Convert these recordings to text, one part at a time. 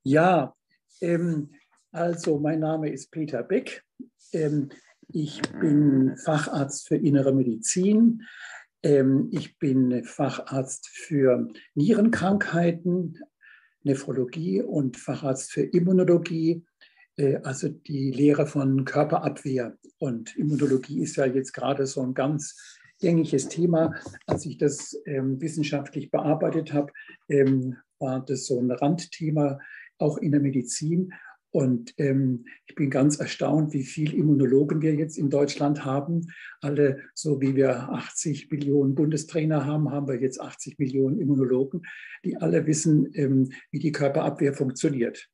Ja, also mein Name ist Peter Beck. Ich bin Facharzt für Innere Medizin. Ich bin Facharzt für Nierenkrankheiten, Nephrologie und Facharzt für Immunologie, also die Lehre von Körperabwehr. Und Immunologie ist ja jetzt gerade so ein ganz gängiges Thema. Als ich das wissenschaftlich bearbeitet habe, war das so ein Randthema auch in der Medizin. Und ich bin ganz erstaunt, wie viele Immunologen wir jetzt in Deutschland haben. Alle, so wie wir 80 Millionen Bundestrainer haben, haben wir jetzt 80 Millionen Immunologen, die alle wissen, wie die Körperabwehr funktioniert.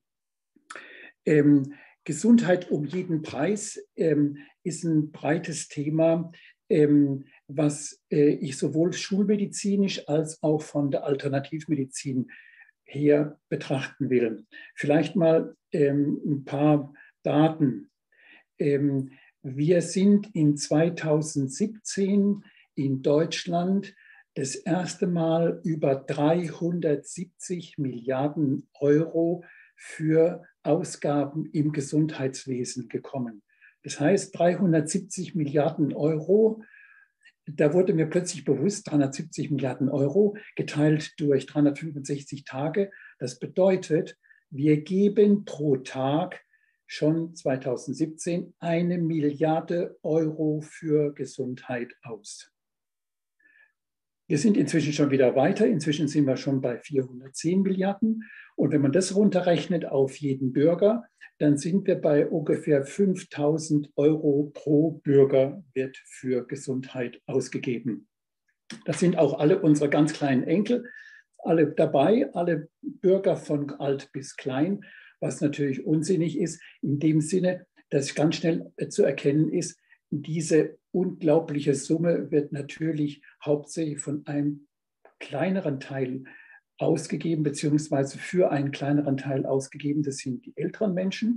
Gesundheit um jeden Preis ist ein breites Thema, was ich sowohl schulmedizinisch als auch von der Alternativmedizin her betrachten will. Vielleicht mal ein paar Daten. Wir sind in 2017 in Deutschland das erste Mal über 370 Milliarden Euro für Ausgaben im Gesundheitswesen gekommen. Das heißt, 370 Milliarden Euro, da wurde mir plötzlich bewusst, 370 Milliarden Euro geteilt durch 365 Tage. Das bedeutet, wir geben pro Tag schon 2017 1 Milliarde Euro für Gesundheit aus. Wir sind inzwischen schon wieder weiter. Inzwischen sind wir schon bei 410 Milliarden. Und wenn man das runterrechnet auf jeden Bürger, dann sind wir bei ungefähr 5.000 Euro pro Bürger wird für Gesundheit ausgegeben. Das sind auch alle unsere ganz kleinen Enkel, alle dabei, alle Bürger von alt bis klein, was natürlich unsinnig ist, in dem Sinne, dass ganz schnell zu erkennen ist, diese unglaubliche Summe wird natürlich hauptsächlich von einem kleineren Teil ausgegeben, beziehungsweise für einen kleineren Teil ausgegeben. Das sind die älteren Menschen,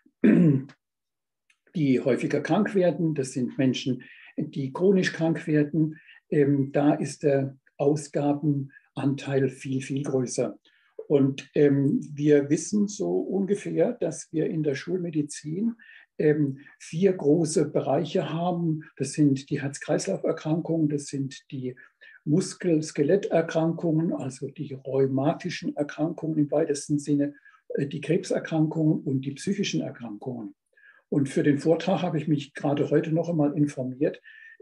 die häufiger krank werden. Das sind Menschen, die chronisch krank werden. Da ist der Ausgabenanteil viel, viel größer. Und wir wissen so ungefähr, dass wir in der Schulmedizin 4 große Bereiche haben. Das sind die Herz-Kreislauf-Erkrankungen, das sind die Muskel-Skeletterkrankungen, also die rheumatischen Erkrankungen im weitesten Sinne, die Krebserkrankungen und die psychischen Erkrankungen. Und für den Vortrag habe ich mich gerade heute noch einmal informiert,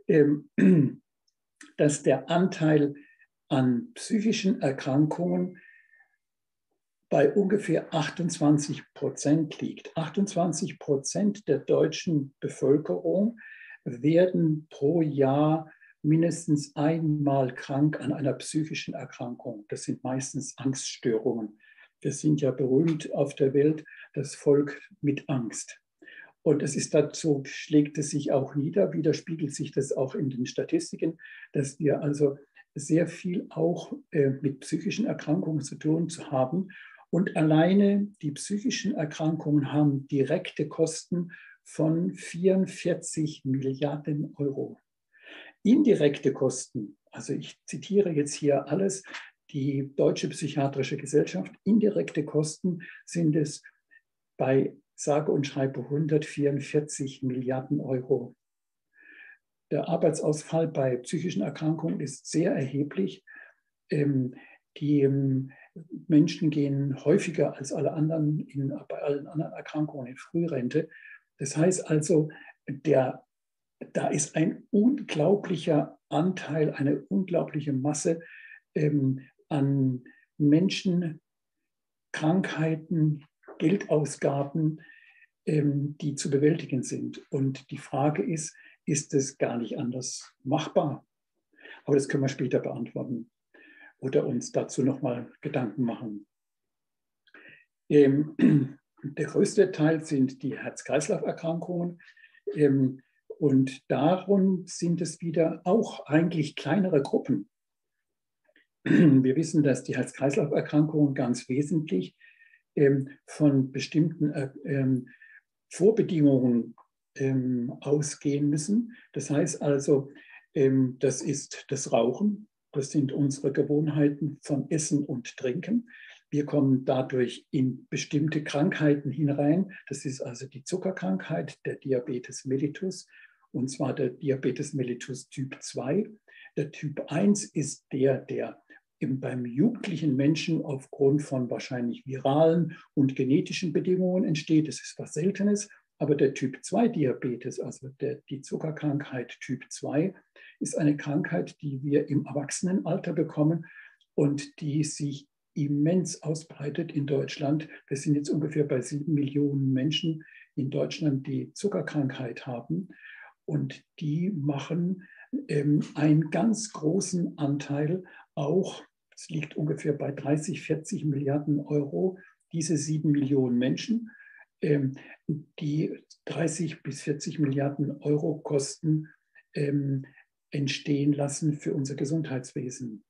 dass der Anteil an psychischen Erkrankungen bei ungefähr 28% liegt. 28% der deutschen Bevölkerung werden pro Jahr mindestens einmal krank an einer psychischen Erkrankung. Das sind meistens Angststörungen. Wir sind ja berühmt auf der Welt, das Volk mit Angst. Und es ist dazu, schlägt es sich auch nieder, widerspiegelt sich das auch in den Statistiken, dass wir also sehr viel auch mit psychischen Erkrankungen zu tun haben. Und alleine die psychischen Erkrankungen haben direkte Kosten von 44 Milliarden Euro. Indirekte Kosten, also ich zitiere jetzt hier alles, die Deutsche Psychiatrische Gesellschaft, indirekte Kosten sind es bei sage und schreibe 144 Milliarden Euro. Der Arbeitsausfall bei psychischen Erkrankungen ist sehr erheblich. Die Menschen gehen häufiger als alle anderen bei allen anderen Erkrankungen in Frührente. Das heißt also, da ist ein unglaublicher Anteil, eine unglaubliche Masse an Menschen, Krankheiten, Geldausgaben, die zu bewältigen sind. Und die Frage ist es gar nicht anders machbar? Aber das können wir später beantworten oder uns dazu nochmal Gedanken machen. Der größte Teil sind die Herz-Kreislauf-Erkrankungen. Und darum sind es wieder auch eigentlich kleinere Gruppen. Wir wissen, dass die Herz-Kreislauf-Erkrankungen ganz wesentlich von bestimmten Vorbedingungen ausgehen müssen. Das heißt also, das ist das Rauchen, das sind unsere Gewohnheiten von Essen und Trinken. Wir kommen dadurch in bestimmte Krankheiten hinein. Das ist also die Zuckerkrankheit, der Diabetes mellitus, und zwar der Diabetes mellitus Typ 2. Der Typ 1 ist der beim jugendlichen Menschen aufgrund von wahrscheinlich viralen und genetischen Bedingungen entsteht. Das ist was Seltenes. Aber der Typ 2 Diabetes, also die Zuckerkrankheit Typ 2, ist eine Krankheit, die wir im Erwachsenenalter bekommen und die sich immens ausbreitet in Deutschland. Wir sind jetzt ungefähr bei 7 Millionen Menschen in Deutschland, die Zuckerkrankheit haben. Und die machen einen ganz großen Anteil auch, es liegt ungefähr bei 30, 40 Milliarden Euro, diese 7 Millionen Menschen, die 30 bis 40 Milliarden Euro Kosten entstehen lassen für unser Gesundheitswesen.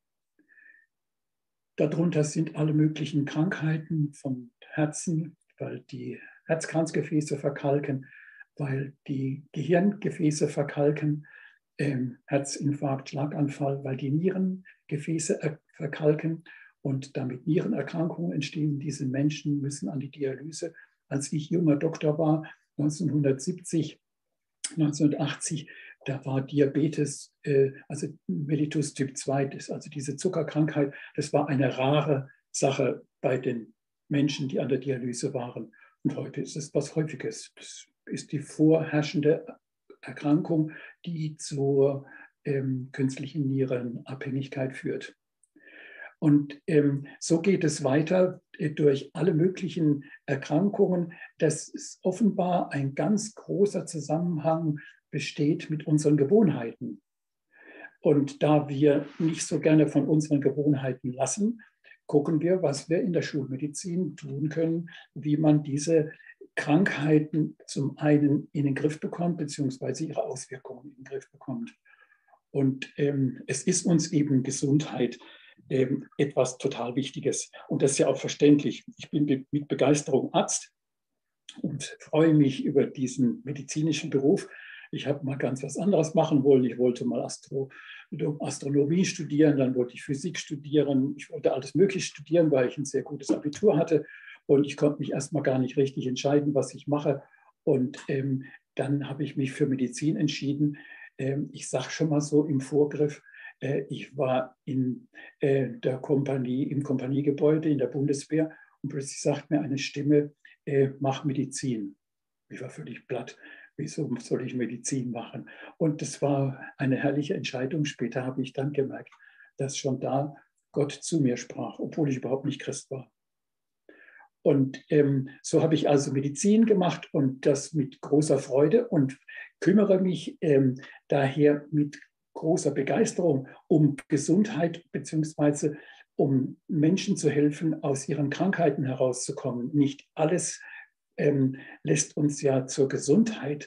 Darunter sind alle möglichen Krankheiten vom Herzen, weil die Herzkranzgefäße verkalken, weil die Gehirngefäße verkalken, Herzinfarkt, Schlaganfall, weil die Nierengefäße verkalken und damit Nierenerkrankungen entstehen. Diese Menschen müssen an die Dialyse. Als ich junger Doktor war, 1970, 1980, da war Diabetes, also Mellitus Typ 2, also diese Zuckerkrankheit, das war eine rare Sache bei den Menschen, die an der Dialyse waren. Und heute ist es was Häufiges. Das ist die vorherrschende Erkrankung, die zur künstlichen Nierenabhängigkeit führt. Und so geht es weiter durch alle möglichen Erkrankungen, dass es offenbar ein ganz großer Zusammenhang besteht mit unseren Gewohnheiten. Und da wir nicht so gerne von unseren Gewohnheiten lassen, gucken wir, was wir in der Schulmedizin tun können, wie man diese Krankheiten zum einen in den Griff bekommt, beziehungsweise ihre Auswirkungen in den Griff bekommt. Und es ist uns eben Gesundheit etwas total Wichtiges. Und das ist ja auch verständlich. Ich bin mit Begeisterung Arzt und freue mich über diesen medizinischen Beruf. Ich habe mal ganz was anderes machen wollen. Ich wollte mal Astronomie studieren, dann wollte ich Physik studieren. Ich wollte alles Mögliche studieren, weil ich ein sehr gutes Abitur hatte. Und ich konnte mich erstmal gar nicht richtig entscheiden, was ich mache. Und dann habe ich mich für Medizin entschieden. Ich sage schon mal so im Vorgriff, ich war in der Kompanie, im Kompaniegebäude in der Bundeswehr und plötzlich sagt mir eine Stimme, mach Medizin. Ich war völlig platt. Wieso soll ich Medizin machen? Und das war eine herrliche Entscheidung. Später habe ich dann gemerkt, dass schon da Gott zu mir sprach, obwohl ich überhaupt nicht Christ war. Und so habe ich also Medizin gemacht und das mit großer Freude und kümmere mich daher mit großer Begeisterung um Gesundheit beziehungsweise um Menschen zu helfen, aus ihren Krankheiten herauszukommen. Nicht alles lässt uns ja zur Gesundheit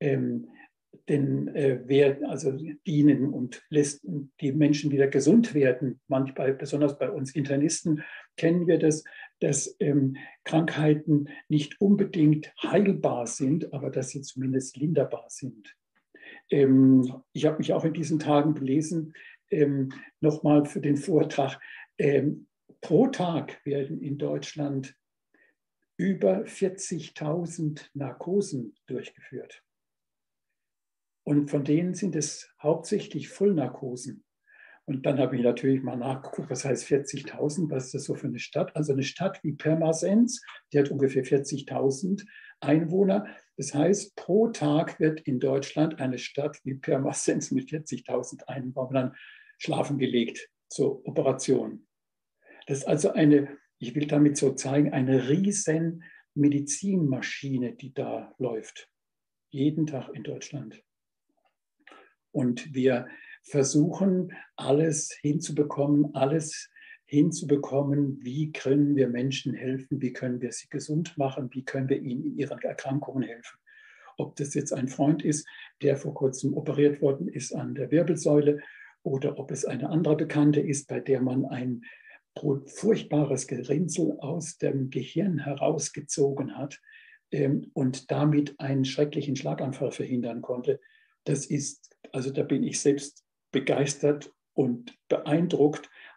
dienen und lässt die Menschen wieder gesund werden. Manchmal, besonders bei uns Internisten, kennen wir das, dass Krankheiten nicht unbedingt heilbar sind, aber dass sie zumindest linderbar sind. Ich habe mich auch in diesen Tagen belesen, nochmal für den Vortrag. Pro Tag werden in Deutschland über 40.000 Narkosen durchgeführt. Und von denen sind es hauptsächlich Vollnarkosen. Und dann habe ich natürlich mal nachgeguckt, was heißt 40.000, was ist das so für eine Stadt? Also eine Stadt wie Pirmasens, die hat ungefähr 40.000 Einwohner. Das heißt, pro Tag wird in Deutschland eine Stadt wie Pirmasens mit 40.000 Einwohnern schlafen gelegt zur Operation. Das ist also eine, ich will damit so zeigen, eine riesen Medizinmaschine, die da läuft. Jeden Tag in Deutschland. Und wir versuchen, alles hinzubekommen, wie können wir Menschen helfen, wie können wir sie gesund machen, wie können wir ihnen in ihren Erkrankungen helfen. Ob das jetzt ein Freund ist, der vor kurzem operiert worden ist an der Wirbelsäule, oder ob es eine andere Bekannte ist, bei der man ein furchtbares Gerinnsel aus dem Gehirn herausgezogen hat und damit einen schrecklichen Schlaganfall verhindern konnte. Das ist, also da bin ich selbst begeistert und beeindruckt,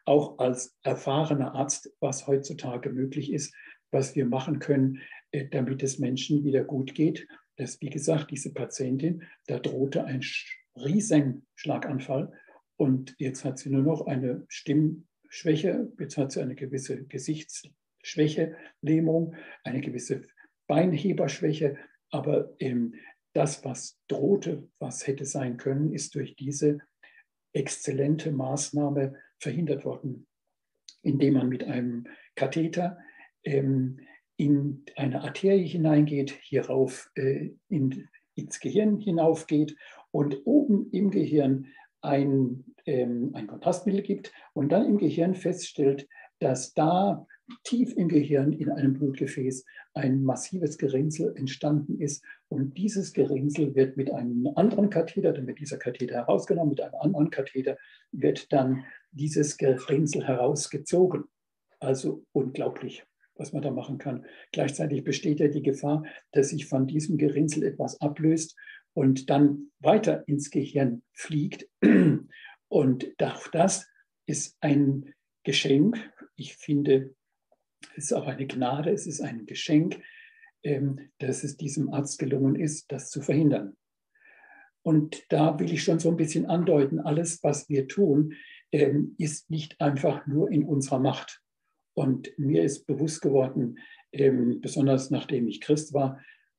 auch als erfahrener Arzt, was heutzutage möglich ist, was wir machen können, damit es Menschen wieder gut geht. Dass, wie gesagt, diese Patientin, da drohte ein riesen Schlaganfall und jetzt hat sie nur noch eine Stimmschwäche, jetzt hat sie eine gewisse Gesichtsschwäche, Lähmung, eine gewisse Beinheberschwäche, aber das, was drohte, was hätte sein können, ist durch diese exzellente Maßnahme verhindert worden, indem man mit einem Katheter in eine Arterie hineingeht, hierauf ins Gehirn hinaufgeht und oben im Gehirn ein Kontrastmittel gibt und dann im Gehirn feststellt, dass da tief im Gehirn in einem Blutgefäß ein massives Gerinnsel entstanden ist. Und dieses Gerinnsel wird mit einem anderen Katheter, dann wird dieser Katheter herausgenommen, mit einem anderen Katheter wird dann dieses Gerinnsel herausgezogen. Also unglaublich, was man da machen kann. Gleichzeitig besteht ja die Gefahr, dass sich von diesem Gerinnsel etwas ablöst und dann weiter ins Gehirn fliegt. Und auch das ist ein Geschenk. Ich finde, es ist auch eine Gnade, es ist ein Geschenk, dass es diesem Arzt gelungen ist, das zu verhindern. Und da will ich schon so ein bisschen andeuten, alles, was wir tun, ist nicht einfach nur in unserer Macht. Und mir ist bewusst geworden, besonders nachdem ich Christ war,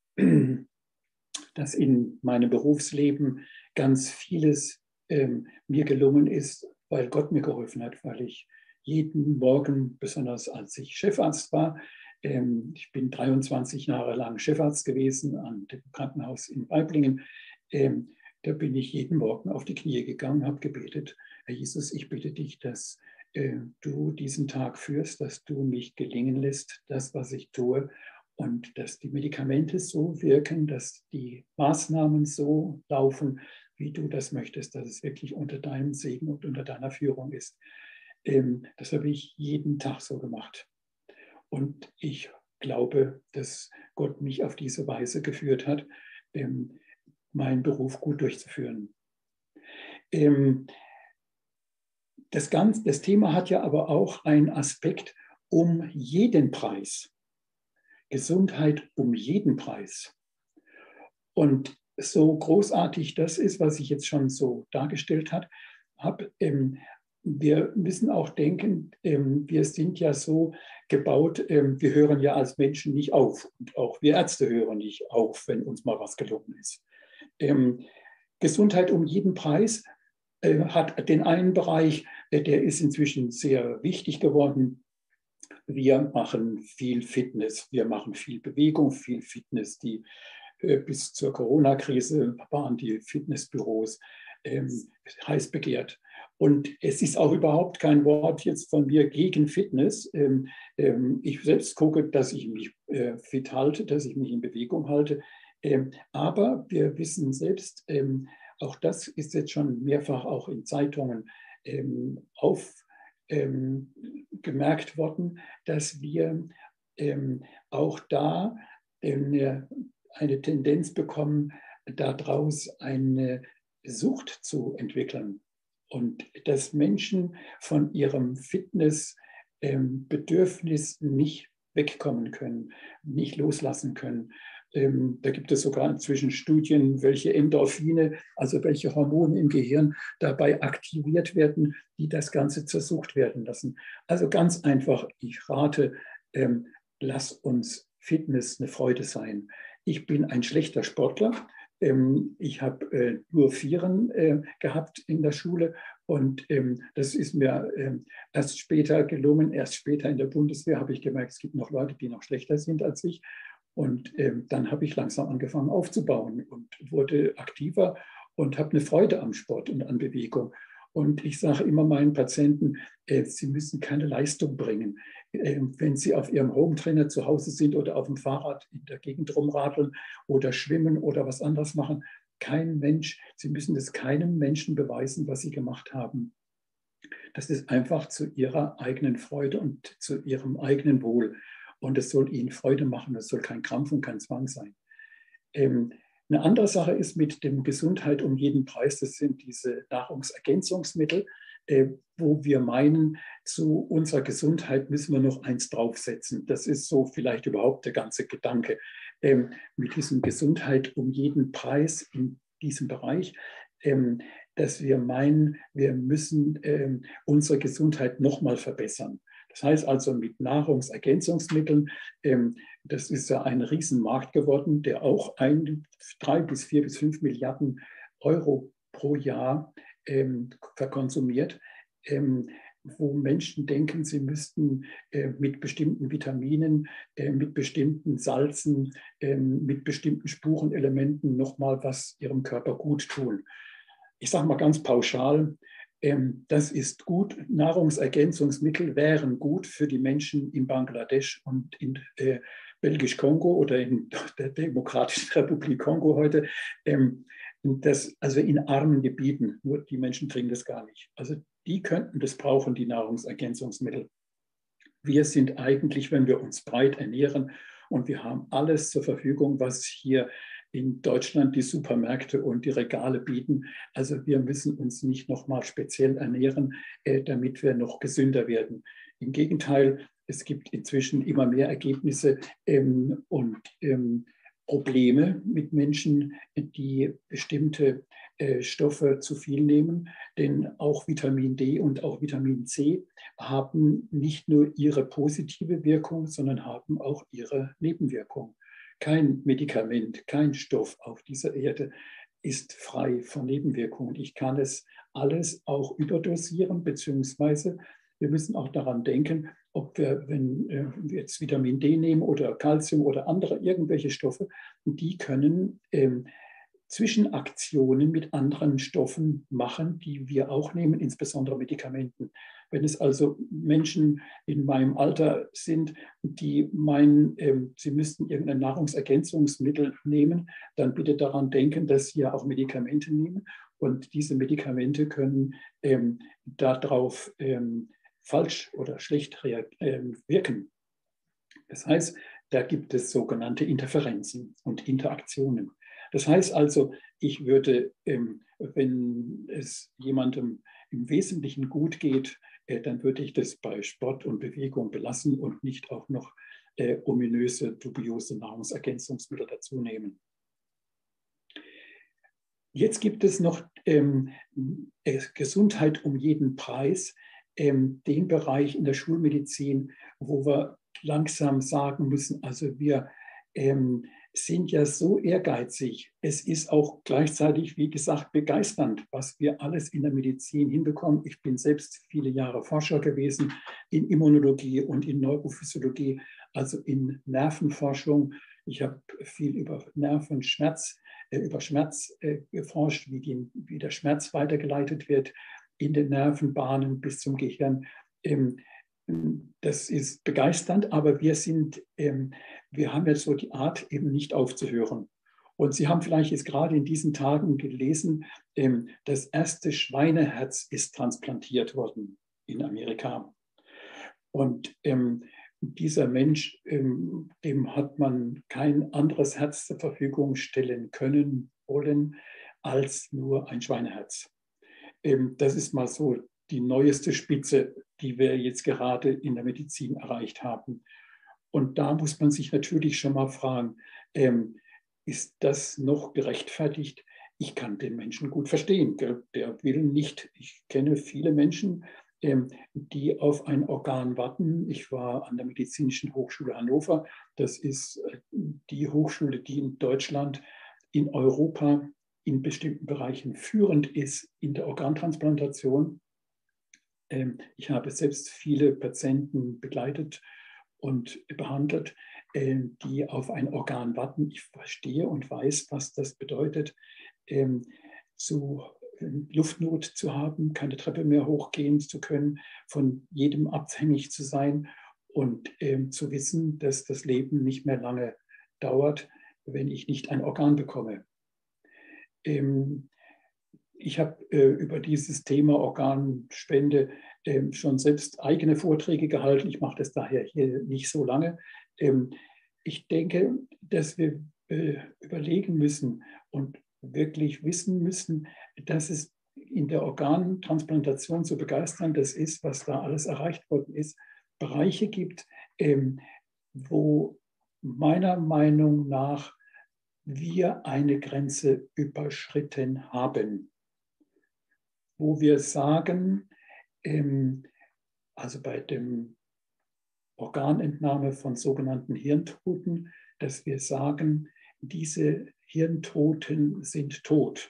dass in meinem Berufsleben ganz vieles mir gelungen ist, weil Gott mir geholfen hat, weil ich jeden Morgen, besonders als ich Chefarzt war, ich bin 23 Jahre lang Chefarzt gewesen an dem Krankenhaus in Waiblingen, da bin ich jeden Morgen auf die Knie gegangen, habe gebetet, Herr Jesus, ich bitte dich, dass du diesen Tag führst, dass du mich gelingen lässt, das, was ich tue, und dass die Medikamente so wirken, dass die Maßnahmen so laufen, wie du das möchtest, dass es wirklich unter deinem Segen und unter deiner Führung ist. Das habe ich jeden Tag so gemacht. Und ich glaube, dass Gott mich auf diese Weise geführt hat, meinen Beruf gut durchzuführen. Das Thema hat ja aber auch einen Aspekt um jeden Preis. Gesundheit um jeden Preis. Und so großartig das ist, was ich jetzt schon so dargestellt habe, wir müssen auch denken, wir sind ja so gebaut, wir hören ja als Menschen nicht auf. Und auch wir Ärzte hören nicht auf, wenn uns mal was gelungen ist. Gesundheit um jeden Preis hat den einen Bereich, der ist inzwischen sehr wichtig geworden. Wir machen viel Fitness, wir machen viel Bewegung, viel Fitness. Bis zur Corona-Krise waren die Fitnessbüros heiß begehrt. Und es ist auch überhaupt kein Wort jetzt von mir gegen Fitness. Ich selbst gucke, dass ich mich fit halte, dass ich mich in Bewegung halte. Aber wir wissen selbst, auch das ist jetzt schon mehrfach auch in Zeitungen gemerkt worden, dass wir auch da eine Tendenz bekommen, daraus eine Sucht zu entwickeln und dass Menschen von ihrem Fitnessbedürfnis nicht wegkommen können, nicht loslassen können. Da gibt es sogar inzwischen Studien, welche Endorphine, also welche Hormone im Gehirn dabei aktiviert werden, die das Ganze zur Sucht werden lassen. Also ganz einfach, ich rate, lass uns Fitness eine Freude sein. Ich bin ein schlechter Sportler. Ich habe nur Vieren gehabt in der Schule und das ist mir erst später gelungen. Erst später in der Bundeswehr habe ich gemerkt, es gibt noch Leute, die noch schlechter sind als ich. Und dann habe ich langsam angefangen aufzubauen und wurde aktiver und habe eine Freude am Sport und an Bewegung. Und ich sage immer meinen Patienten, sie müssen keine Leistung bringen. Wenn sie auf ihrem Hometrainer zu Hause sind oder auf dem Fahrrad in der Gegend rumradeln oder schwimmen oder was anderes machen, kein Mensch, sie müssen es keinem Menschen beweisen, was sie gemacht haben. Das ist einfach zu ihrer eigenen Freude und zu ihrem eigenen Wohl. Und es soll ihnen Freude machen, es soll kein Krampf und kein Zwang sein. Eine andere Sache ist mit dem Gesundheit um jeden Preis, das sind diese Nahrungsergänzungsmittel. wo wir meinen, zu unserer Gesundheit müssen wir noch eins draufsetzen. Das ist so vielleicht überhaupt der ganze Gedanke mit diesem Gesundheit um jeden Preis in diesem Bereich, dass wir meinen, wir müssen unsere Gesundheit nochmal verbessern. Das heißt also mit Nahrungsergänzungsmitteln, das ist ja ein Riesenmarkt geworden, der auch 3 bis 4 bis 5 Milliarden Euro pro Jahr verkonsumiert, wo Menschen denken, sie müssten mit bestimmten Vitaminen, mit bestimmten Salzen, mit bestimmten Spurenelementen nochmal was ihrem Körper gut tun. Ich sage mal ganz pauschal, das ist gut. Nahrungsergänzungsmittel wären gut für die Menschen in Bangladesch und in Belgisch-Kongo oder in der Demokratischen Republik Kongo heute. Also in armen Gebieten, nur die Menschen kriegen das gar nicht. Also die könnten das brauchen, die Nahrungsergänzungsmittel. Wir sind eigentlich, wenn wir uns breit ernähren und wir haben alles zur Verfügung, was hier in Deutschland die Supermärkte und die Regale bieten. Also wir müssen uns nicht nochmal speziell ernähren, damit wir noch gesünder werden. Im Gegenteil, es gibt inzwischen immer mehr Ergebnisse und Probleme mit Menschen, die bestimmte Stoffe zu viel nehmen. Denn auch Vitamin D und auch Vitamin C haben nicht nur ihre positive Wirkung, sondern haben auch ihre Nebenwirkung. Kein Medikament, kein Stoff auf dieser Erde ist frei von Nebenwirkungen. Ich kann es alles auch überdosieren, beziehungsweise wir müssen auch daran denken, ob wir, wenn wir jetzt Vitamin D nehmen oder Calcium oder andere irgendwelche Stoffe, die können Zwischenaktionen mit anderen Stoffen machen, die wir auch nehmen, insbesondere Medikamenten. Wenn es also Menschen in meinem Alter sind, die meinen, sie müssten irgendein Nahrungsergänzungsmittel nehmen, dann bitte daran denken, dass sie ja auch Medikamente nehmen. Und diese Medikamente können darauf falsch oder schlecht wirken. Das heißt, da gibt es sogenannte Interferenzen und Interaktionen. Das heißt also, ich würde, wenn es jemandem im Wesentlichen gut geht, dann würde ich das bei Sport und Bewegung belassen und nicht auch noch ominöse, dubiose Nahrungsergänzungsmittel dazu nehmen. Jetzt gibt es noch Gesundheit um jeden Preis, den Bereich in der Schulmedizin, wo wir langsam sagen müssen, also wir sind ja so ehrgeizig. Es ist auch gleichzeitig, wie gesagt, begeisternd, was wir alles in der Medizin hinbekommen. Ich bin selbst viele Jahre Forscher gewesen in Immunologie und in Neurophysiologie, also in Nervenforschung. Ich habe viel über Nervenschmerz, über Schmerz geforscht, wie der Schmerz weitergeleitet wird in den Nervenbahnen bis zum Gehirn. Das ist begeisternd, aber wir haben jetzt so die Art, eben nicht aufzuhören. Und Sie haben vielleicht jetzt gerade in diesen Tagen gelesen, das erste Schweineherz ist transplantiert worden in Amerika. Und dieser Mensch, dem hat man kein anderes Herz zur Verfügung stellen können wollen als nur ein Schweineherz. Das ist mal so die neueste Spitze, die wir jetzt gerade in der Medizin erreicht haben. Und da muss man sich natürlich schon mal fragen, ist das noch gerechtfertigt? Ich kann den Menschen gut verstehen. Der will nicht. Ich kenne viele Menschen, die auf ein Organ warten. Ich war an der Medizinischen Hochschule Hannover. Das ist die Hochschule, die in Deutschland, in Europa in bestimmten Bereichen führend ist in der Organtransplantation. Ich habe selbst viele Patienten begleitet und behandelt, die auf ein Organ warten. Ich verstehe und weiß, was das bedeutet, Luftnot zu haben, keine Treppe mehr hochgehen zu können, von jedem abhängig zu sein und zu wissen, dass das Leben nicht mehr lange dauert, wenn ich nicht ein Organ bekomme. Ich habe über dieses Thema Organspende schon selbst eigene Vorträge gehalten. Ich mache das daher hier nicht so lange. Ich denke, dass wir überlegen müssen und wirklich wissen müssen, dass es in der Organtransplantation so begeistern das ist, was da alles erreicht worden ist, Bereiche gibt, wo meiner Meinung nach wir eine Grenze überschritten haben, wo wir sagen, also bei der Organentnahme von sogenannten Hirntoten, dass wir sagen, diese Hirntoten sind tot.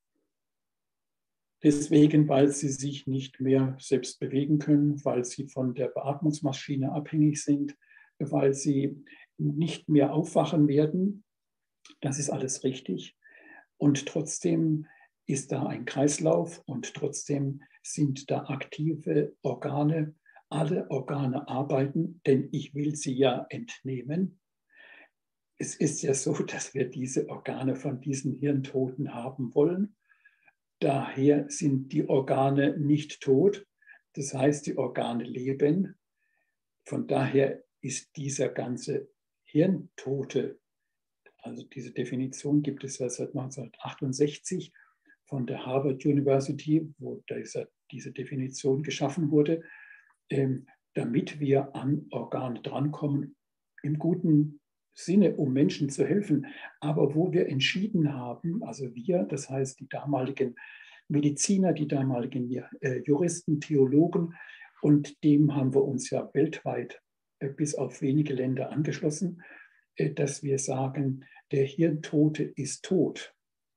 Deswegen, weil sie sich nicht mehr selbst bewegen können, weil sie von der Beatmungsmaschine abhängig sind, weil sie nicht mehr aufwachen werden. Das ist alles richtig. Und trotzdem ist da ein Kreislauf und trotzdem sind da aktive Organe. Alle Organe arbeiten, denn ich will sie ja entnehmen. Es ist ja so, dass wir diese Organe von diesen Hirntoten haben wollen. Daher sind die Organe nicht tot. Das heißt, die Organe leben. Von daher ist dieser ganze Hirntote, also diese Definition gibt es ja seit 1968 von der Harvard University, wo diese Definition geschaffen wurde, damit wir an Organe drankommen, im guten Sinne, um Menschen zu helfen, aber wo wir entschieden haben, also wir, das heißt die damaligen Mediziner, die damaligen Juristen, Theologen, und dem haben wir uns ja weltweit bis auf wenige Länder angeschlossen, dass wir sagen, der Hirntote ist tot.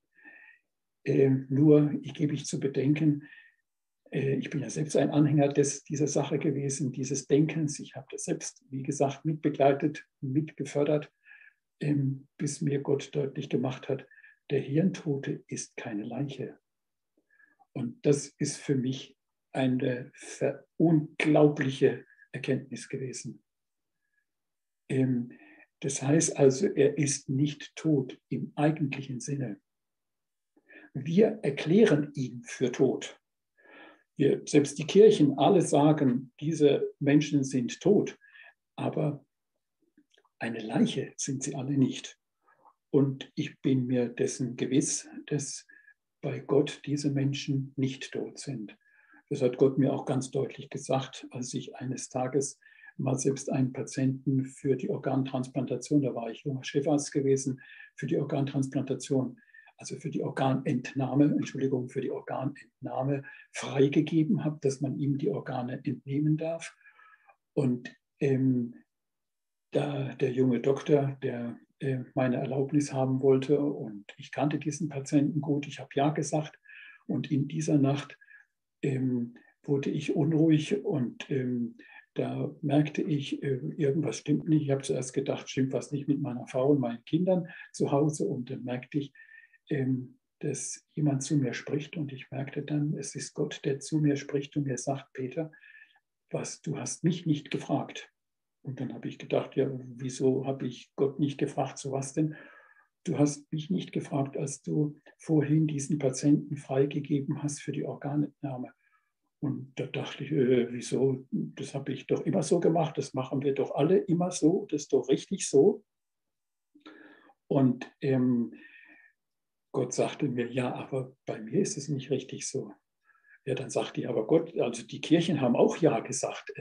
Nur, ich gebe zu bedenken, ich bin ja selbst ein Anhänger dieser Sache gewesen, dieses Denkens. Ich habe das selbst, wie gesagt, mitbegleitet, mitgefördert, bis mir Gott deutlich gemacht hat, der Hirntote ist keine Leiche. Und das ist für mich eine unglaubliche Erkenntnis gewesen. Das heißt also, er ist nicht tot im eigentlichen Sinne. Wir erklären ihn für tot. Selbst die Kirchen, alle sagen, diese Menschen sind tot, aber eine Leiche sind sie alle nicht. Und ich bin mir dessen gewiss, dass bei Gott diese Menschen nicht tot sind. Das hat Gott mir auch ganz deutlich gesagt, als ich eines Tages mal selbst einen Patienten für die Organtransplantation, da war ich junger Chefarzt gewesen, für die Organtransplantation, also für die Organentnahme, Entschuldigung, für die Organentnahme freigegeben habe, dass man ihm die Organe entnehmen darf. Und da der junge Doktor, der meine Erlaubnis haben wollte, und ich kannte diesen Patienten gut, ich habe ja gesagt, und in dieser Nacht wurde ich unruhig und da merkte ich, irgendwas stimmt nicht. Ich habe zuerst gedacht, stimmt was nicht mit meiner Frau und meinen Kindern zu Hause, und dann merkte ich, dass jemand zu mir spricht, und ich merkte dann, es ist Gott, der zu mir spricht und mir sagt, Peter, du hast mich nicht gefragt. Und dann habe ich gedacht, ja, wieso habe ich Gott nicht gefragt, so was denn? Du hast mich nicht gefragt, als du vorhin diesen Patienten freigegeben hast für die Organentnahme. Und da dachte ich, wieso? Das habe ich doch immer so gemacht, das machen wir doch alle immer so, das ist doch richtig so. Und Gott sagte mir, ja, aber bei mir ist es nicht richtig so. Ja, dann sagte ich, aber Gott, also die Kirchen haben auch ja gesagt,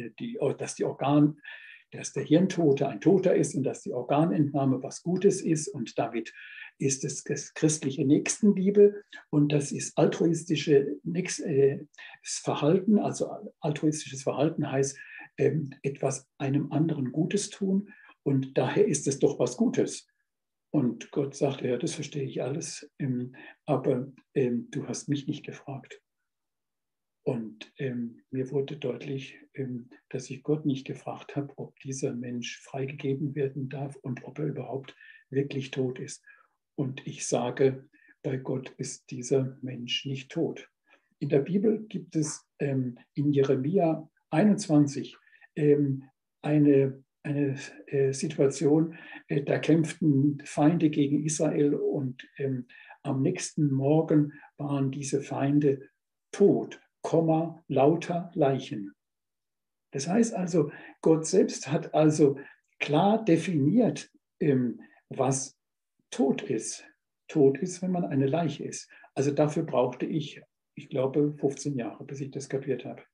dass der Hirntote ein Toter ist und dass die Organentnahme was Gutes ist, und damit ist es das christliche Nächstenliebe, und das ist altruistisches Verhalten. Also altruistisches Verhalten heißt etwas einem anderen Gutes tun, und daher ist es doch was Gutes. Und Gott sagte, ja, das verstehe ich alles, aber du hast mich nicht gefragt. Und mir wurde deutlich, dass ich Gott nicht gefragt habe, ob dieser Mensch freigegeben werden darf und ob er überhaupt wirklich tot ist. Und ich sage, bei Gott ist dieser Mensch nicht tot. In der Bibel gibt es in Jeremia 21 eine Situation, da kämpften Feinde gegen Israel, und am nächsten Morgen waren diese Feinde tot, lauter Leichen. Das heißt also, Gott selbst hat also klar definiert, was tot ist. Tot ist, wenn man eine Leiche ist. Also dafür brauchte ich ich glaube, 15 Jahre, bis ich das kapiert habe.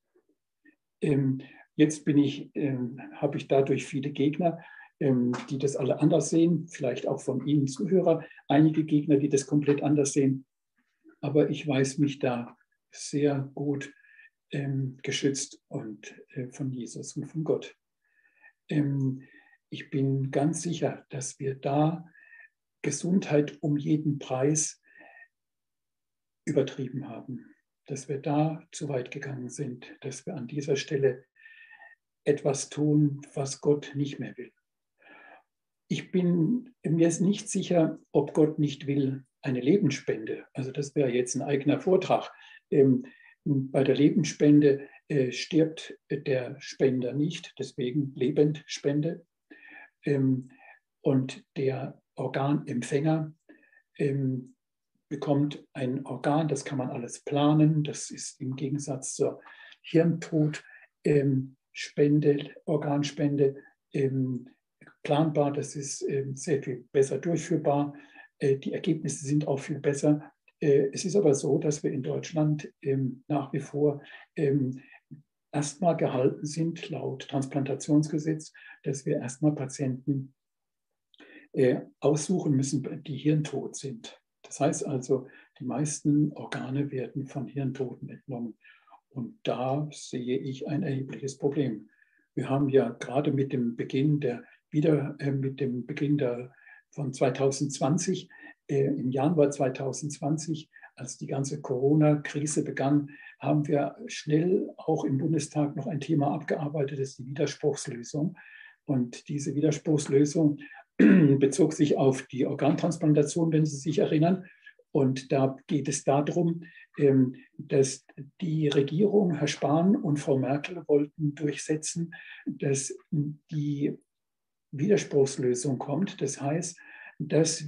Jetzt habe ich dadurch viele Gegner, die das alle anders sehen, vielleicht auch von Ihnen Zuhörer, einige Gegner, die das komplett anders sehen. Aber ich weiß mich da sehr gut geschützt und von Jesus und von Gott. Ich bin ganz sicher, dass wir da Gesundheit um jeden Preis übertrieben haben, dass wir da zu weit gegangen sind, dass wir an dieser Stelle etwas tun, was Gott nicht mehr will. Mir ist nicht sicher, ob Gott nicht will eine Lebensspende. Also das wäre jetzt ein eigener Vortrag. Bei der Lebensspende stirbt der Spender nicht, deswegen Lebendspende. Und der Organempfänger bekommt ein Organ, das kann man alles planen. Das ist im Gegensatz zur Hirntodspende, Organspende planbar. Das ist sehr viel besser durchführbar. Die Ergebnisse sind auch viel besser. Es ist aber so, dass wir in Deutschland nach wie vor erstmal gehalten sind, laut Transplantationsgesetz, dass wir erstmal Patienten aussuchen müssen, die hirntot sind. Das heißt also, die meisten Organe werden von Hirntoten entnommen. Und da sehe ich ein erhebliches Problem. Wir haben ja gerade mit dem Beginn von 2020, im Januar 2020, als die ganze Corona-Krise begann, haben wir schnell auch im Bundestag noch ein Thema abgearbeitet, das ist die Widerspruchslösung. Und diese Widerspruchslösung bezog sich auf die Organtransplantation, wenn Sie sich erinnern. Und da geht es darum, dass die Regierung, Herr Spahn und Frau Merkel, wollten durchsetzen, dass die Widerspruchslösung kommt. Das heißt, dass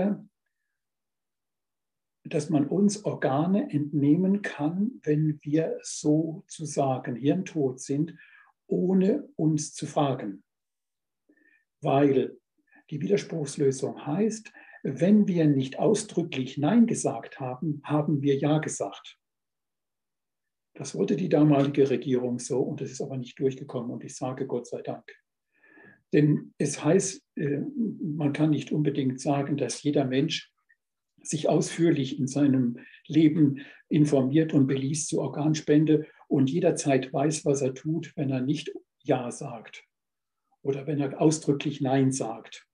man uns Organe entnehmen kann, wenn wir sozusagen hirntot sind, ohne uns zu fragen. Weil die Widerspruchslösung heißt, wenn wir nicht ausdrücklich Nein gesagt haben, haben wir Ja gesagt. Das wollte die damalige Regierung so und es ist aber nicht durchgekommen und ich sage Gott sei Dank. Denn es heißt, man kann nicht unbedingt sagen, dass jeder Mensch sich ausführlich in seinem Leben informiert und beliest zur Organspende und jederzeit weiß, was er tut, wenn er nicht Ja sagt oder wenn er ausdrücklich Nein sagt.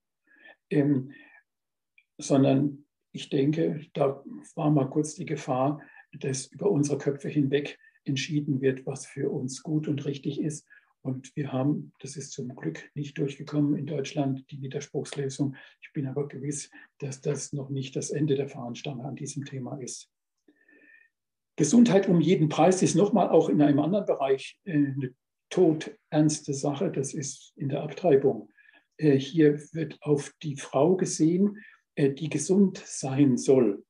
Sondern ich denke, da war mal kurz die Gefahr, dass über unsere Köpfe hinweg entschieden wird, was für uns gut und richtig ist. Und wir haben, das ist zum Glück nicht durchgekommen in Deutschland, die Widerspruchslösung. Ich bin aber gewiss, dass das noch nicht das Ende der Fahnenstange an diesem Thema ist. Gesundheit um jeden Preis ist nochmal auch in einem anderen Bereich eine todernste Sache. Das ist in der Abtreibung. Hier wird auf die Frau gesehen, die gesund sein soll.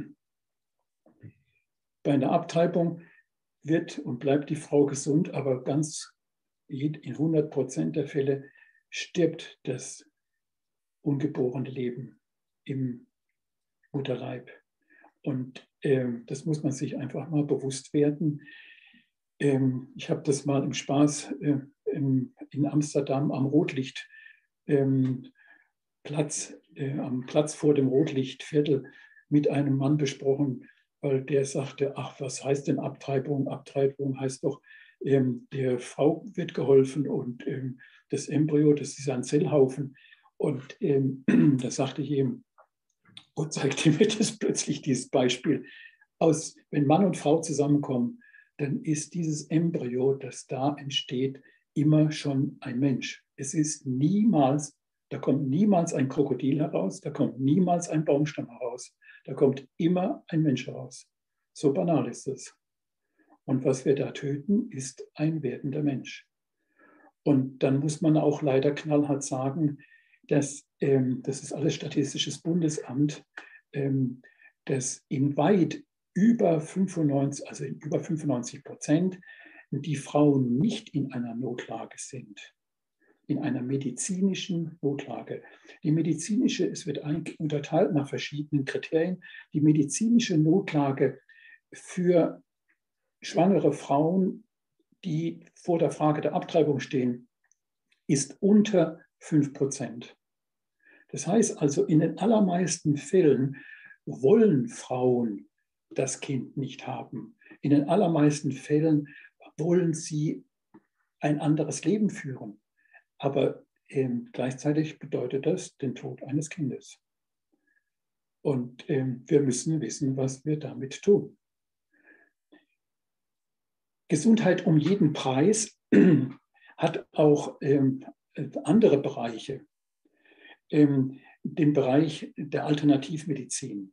Bei einer Abtreibung wird und bleibt die Frau gesund, aber in 100% der Fälle stirbt das ungeborene Leben im Mutterleib. Und das muss man sich einfach mal bewusst werden. Ich habe das mal im Spaß in Amsterdam am Rotlichtplatz, am Platz vor dem Rotlichtviertel mit einem Mann besprochen, weil der sagte, ach, was heißt denn Abtreibung? Abtreibung heißt doch, der Frau wird geholfen und das Embryo, das ist ein Zellhaufen. Und da sagte ich ihm, Gott zeigte mir das plötzlich, dieses Beispiel aus, wenn Mann und Frau zusammenkommen, dann ist dieses Embryo, das da entsteht, immer schon ein Mensch. Es ist niemals, da kommt niemals ein Krokodil heraus, da kommt niemals ein Baumstamm heraus, da kommt immer ein Mensch heraus. So banal ist es. Und was wir da töten, ist ein werdender Mensch. Und dann muss man auch leider knallhart sagen, dass, das ist alles Statistisches Bundesamt, dass in weit über 95%, also in über 95% die Frauen nicht in einer Notlage sind, in einer medizinischen Notlage. Die medizinische, es wird unterteilt nach verschiedenen Kriterien, die medizinische Notlage für schwangere Frauen, die vor der Frage der Abtreibung stehen, ist unter 5%. Das heißt also, in den allermeisten Fällen wollen Frauen das Kind nicht haben. In den allermeisten Fällen wollen sie ein anderes Leben führen. Aber gleichzeitig bedeutet das den Tod eines Kindes. Und wir müssen wissen, was wir damit tun. Gesundheit um jeden Preis hat auch andere Bereiche. Den Bereich der Alternativmedizin.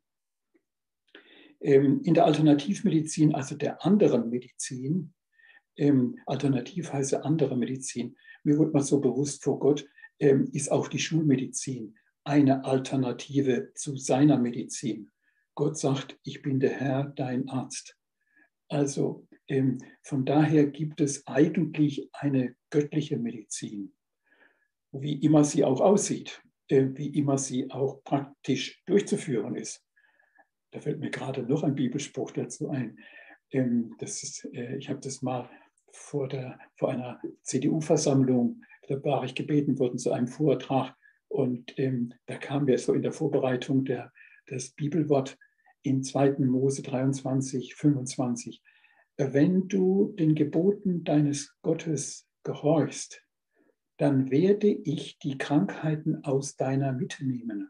In der Alternativmedizin, also der anderen Medizin, alternativ heißt ja andere Medizin, mir wird mal so bewusst vor Gott, ist auch die Schulmedizin eine Alternative zu seiner Medizin. Gott sagt, ich bin der Herr, dein Arzt. Also von daher gibt es eigentlich eine göttliche Medizin, wie immer sie auch aussieht, wie immer sie auch praktisch durchzuführen ist. Da fällt mir gerade noch ein Bibelspruch dazu ein. Ich habe das mal vor einer CDU-Versammlung, da war ich gebeten worden zu einem Vortrag und da kam mir so in der Vorbereitung das Bibelwort in 2. Mose 23, 25. Wenn du den Geboten deines Gottes gehorchst, dann werde ich die Krankheiten aus deiner Mitte nehmen.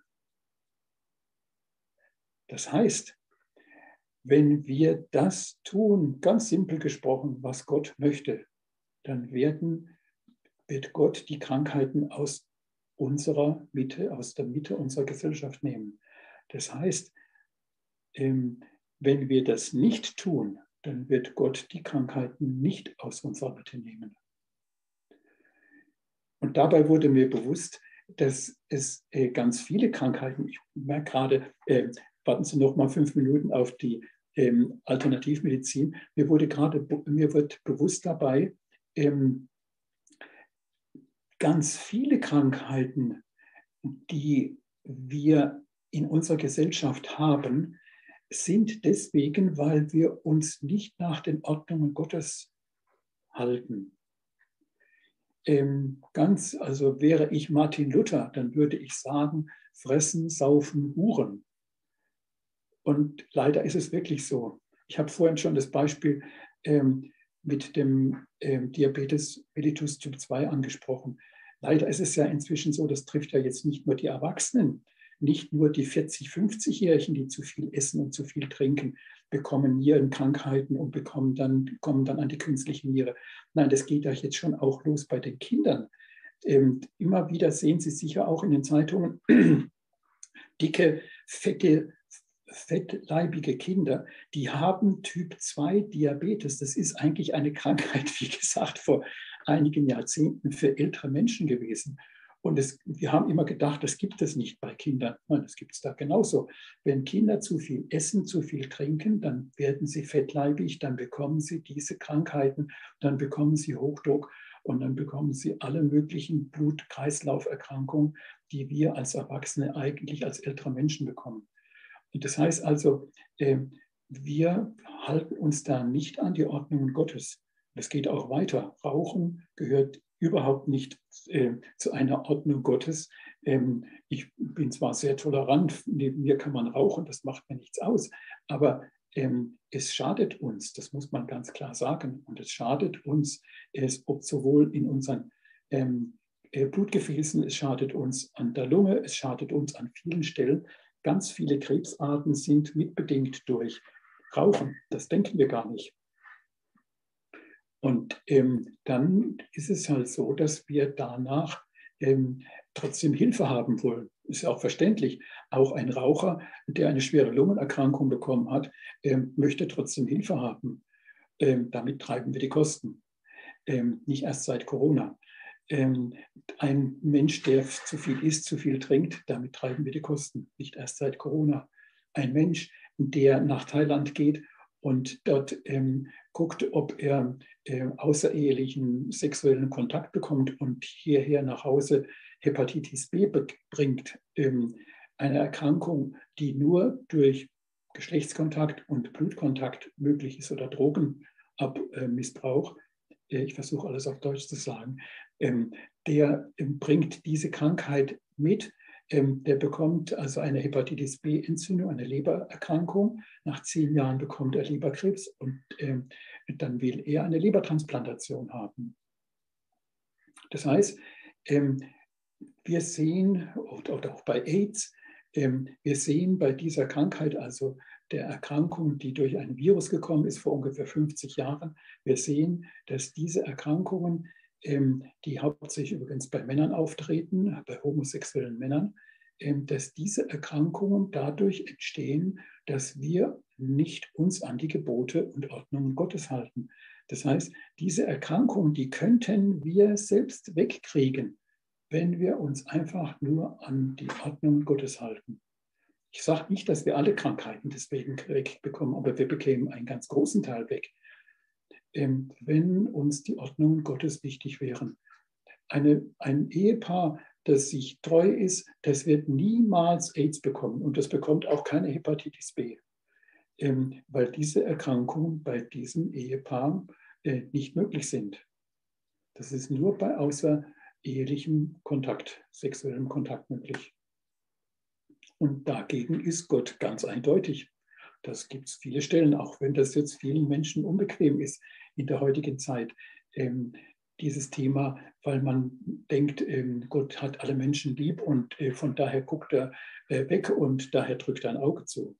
Das heißt, wenn wir das tun, ganz simpel gesprochen, was Gott möchte, dann wird Gott die Krankheiten aus unserer Mitte, aus der Mitte unserer Gesellschaft nehmen. Das heißt, wenn wir das nicht tun, dann wird Gott die Krankheiten nicht aus unserer Mitte nehmen. Und dabei wurde mir bewusst, dass es ganz viele Krankheiten, ich merke gerade, warten Sie noch mal 5 Minuten auf die Alternativmedizin. Mir wird bewusst dabei, ganz viele Krankheiten, die wir in unserer Gesellschaft haben, sind deswegen, weil wir uns nicht nach den Ordnungen Gottes halten. Also wäre ich Martin Luther, dann würde ich sagen, fressen, saufen, huren. Und leider ist es wirklich so. Ich habe vorhin schon das Beispiel mit dem Diabetes mellitus Typ 2 angesprochen. Leider ist es ja inzwischen so, das trifft ja jetzt nicht nur die Erwachsenen, nicht nur die 40-, 50-Jährigen, die zu viel essen und zu viel trinken, bekommen Nierenkrankheiten und kommen dann an die künstliche Niere. Nein, das geht ja jetzt schon auch los bei den Kindern. Immer wieder sehen Sie sicher auch in den Zeitungen dicke, fette, fettleibige Kinder, die haben Typ 2 Diabetes. Das ist eigentlich eine Krankheit, wie gesagt, vor einigen Jahrzehnten für ältere Menschen gewesen. Und wir haben immer gedacht, das gibt es nicht bei Kindern. Nein, das gibt es da genauso. Wenn Kinder zu viel essen, zu viel trinken, dann werden sie fettleibig, dann bekommen sie diese Krankheiten, dann bekommen sie Hochdruck und dann bekommen sie alle möglichen Blut-Kreislauf-Erkrankungen, die wir als Erwachsene eigentlich als ältere Menschen bekommen. Und das heißt also, wir halten uns da nicht an die Ordnungen Gottes. Das geht auch weiter. Rauchen gehört überhaupt nicht zu einer Ordnung Gottes. Ich bin zwar sehr tolerant, neben mir kann man rauchen, das macht mir nichts aus, aber es schadet uns, das muss man ganz klar sagen. Und es schadet uns, sowohl in unseren Blutgefäßen, es schadet uns an der Lunge, es schadet uns an vielen Stellen. Ganz viele Krebsarten sind mitbedingt durch Rauchen. Das denken wir gar nicht. Und dann ist es halt so, dass wir danach trotzdem Hilfe haben wollen. Ist ja auch verständlich. Auch ein Raucher, der eine schwere Lungenerkrankung bekommen hat, möchte trotzdem Hilfe haben. Damit treiben wir die Kosten. Nicht erst seit Corona. Ein Mensch, der zu viel isst, zu viel trinkt, damit treiben wir die Kosten. Nicht erst seit Corona. Ein Mensch, der nach Thailand geht und dort guckt, ob er außerehelichen sexuellen Kontakt bekommt und hierher nach Hause Hepatitis B bringt, eine Erkrankung, die nur durch Geschlechtskontakt und Blutkontakt möglich ist oder Drogenmissbrauch, ich versuche alles auf Deutsch zu sagen, der bringt diese Krankheit mit. Der bekommt also eine Hepatitis B-Entzündung, eine Lebererkrankung. Nach 10 Jahren bekommt er Leberkrebs und dann will er eine Lebertransplantation haben. Das heißt, wir sehen, oder auch bei AIDS, wir sehen bei dieser Krankheit, also der Erkrankung, die durch ein Virus gekommen ist vor ungefähr 50 Jahren, wir sehen, dass diese Erkrankungen, die hauptsächlich übrigens bei Männern auftreten, bei homosexuellen Männern, dass diese Erkrankungen dadurch entstehen, dass wir nicht uns an die Gebote und Ordnungen Gottes halten. Das heißt, diese Erkrankungen, die könnten wir selbst wegkriegen, wenn wir uns einfach nur an die Ordnungen Gottes halten. Ich sage nicht, dass wir alle Krankheiten deswegen wegbekommen, aber wir bekämen einen ganz großen Teil weg, wenn uns die Ordnungen Gottes wichtig wären. Ein Ehepaar, das sich treu ist, das wird niemals AIDS bekommen und das bekommt auch keine Hepatitis B, weil diese Erkrankungen bei diesem Ehepaar nicht möglich sind. Das ist nur bei außerehelichem Kontakt, sexuellem Kontakt möglich. Und dagegen ist Gott ganz eindeutig. Das gibt es viele Stellen, auch wenn das jetzt vielen Menschen unbequem ist in der heutigen Zeit, dieses Thema, weil man denkt, Gott hat alle Menschen lieb und von daher guckt er weg und daher drückt er ein Auge zu.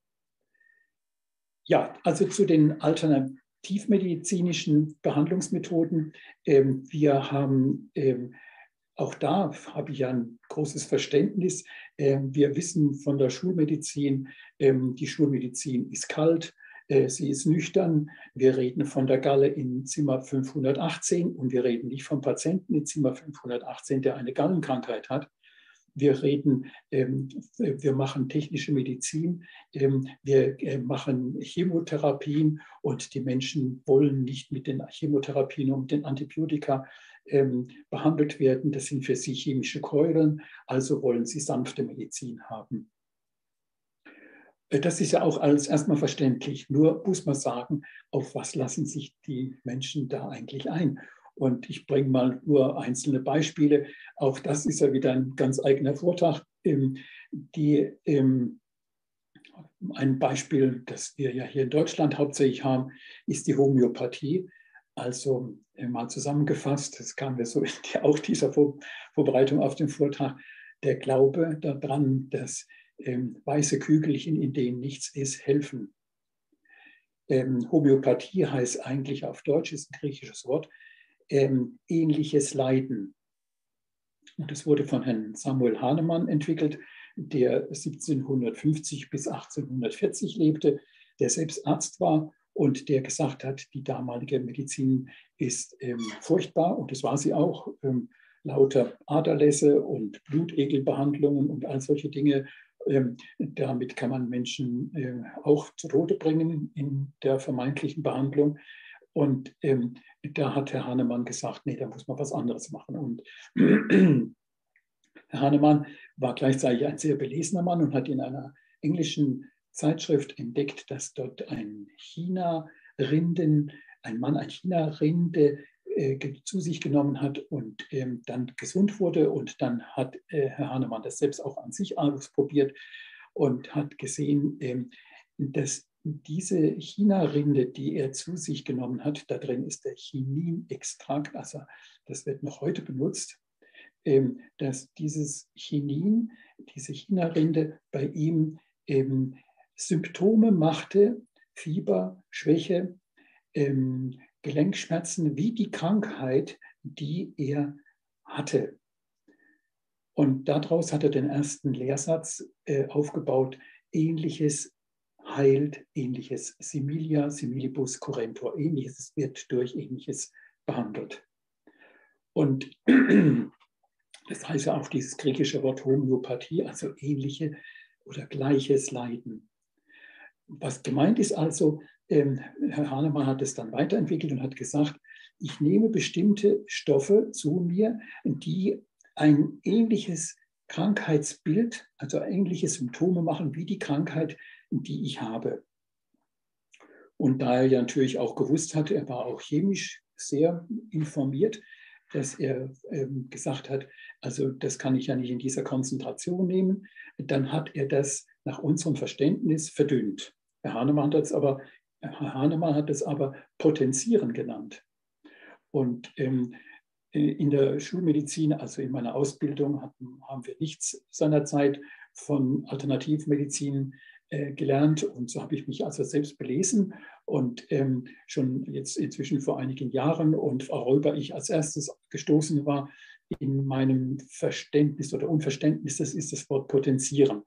Ja, also zu den alternativmedizinischen Behandlungsmethoden. Wir haben auch da habe ich ja ein großes Verständnis. Wir wissen von der Schulmedizin, die Schulmedizin ist kalt, sie ist nüchtern. Wir reden von der Galle in Zimmer 518 und wir reden nicht vom Patienten in Zimmer 518, der eine Gallenkrankheit hat. Wir reden, wir machen technische Medizin, wir machen Chemotherapien und die Menschen wollen nicht mit den Chemotherapien und mit den Antibiotika behandelt werden. Das sind für sie chemische Keulen, also wollen sie sanfte Medizin haben. Das ist ja auch alles erstmal verständlich. Nur muss man sagen, auf was lassen sich die Menschen da eigentlich ein? Und ich bringe mal nur einzelne Beispiele. Auch das ist ja wieder ein ganz eigener Vortrag. Ein Beispiel, das wir ja hier in Deutschland hauptsächlich haben, ist die Homöopathie. Also mal zusammengefasst, das kam mir so in auch dieser Vorbereitung auf den Vortrag, der Glaube daran, dass weiße Kügelchen, in denen nichts ist, helfen. Homöopathie heißt eigentlich auf Deutsch, ist ein griechisches Wort, ähnliches Leiden. Und das wurde von Herrn Samuel Hahnemann entwickelt, der 1750 bis 1840 lebte, der selbst Arzt war und der gesagt hat, die damalige Medizin ist furchtbar und das war sie auch. Lauter Aderlässe und Blutegelbehandlungen und all solche Dinge. Damit kann man Menschen auch zu Tode bringen in der vermeintlichen Behandlung. Und da hat Herr Hahnemann gesagt, nee, da muss man was anderes machen. Und Herr Hahnemann war gleichzeitig ein sehr belesener Mann und hat in einer englischen Zeitschrift entdeckt, dass dort ein Mann ein China-Rinde zu sich genommen hat und dann gesund wurde. Und dann hat Herr Hahnemann das selbst auch an sich ausprobiert und hat gesehen, dass diese China-Rinde, die er zu sich genommen hat, da drin ist der Chinin-Extrakt, also das wird noch heute benutzt, dass dieses Chinin, diese China-Rinde bei ihm Symptome machte, Fieber, Schwäche, Gelenkschmerzen, wie die Krankheit, die er hatte. Und daraus hat er den ersten Lehrsatz aufgebaut, Ähnliches heilt, Ähnliches similia, similibus currentur, Ähnliches wird durch Ähnliches behandelt. Und das heißt ja auch dieses griechische Wort Homöopathie, also ähnliche oder gleiches Leiden. Was gemeint ist also, Herr Hahnemann hat es dann weiterentwickelt und hat gesagt, ich nehme bestimmte Stoffe zu mir, die ein ähnliches Krankheitsbild, also ähnliche Symptome machen wie die Krankheit, die ich habe. Und da er ja natürlich auch gewusst hatte, er war auch chemisch sehr informiert, dass er gesagt hat, also das kann ich ja nicht in dieser Konzentration nehmen, dann hat er das nach unserem Verständnis verdünnt. Herr Hahnemann hat es aber potenzieren genannt. Und in der Schulmedizin, also in meiner Ausbildung, haben wir nichts seinerzeit von Alternativmedizin gelernt. Und so habe ich mich also selbst belesen und schon jetzt inzwischen vor einigen Jahren und worüber ich als erstes gestoßen war in meinem Verständnis oder Unverständnis, das ist das Wort potenzieren.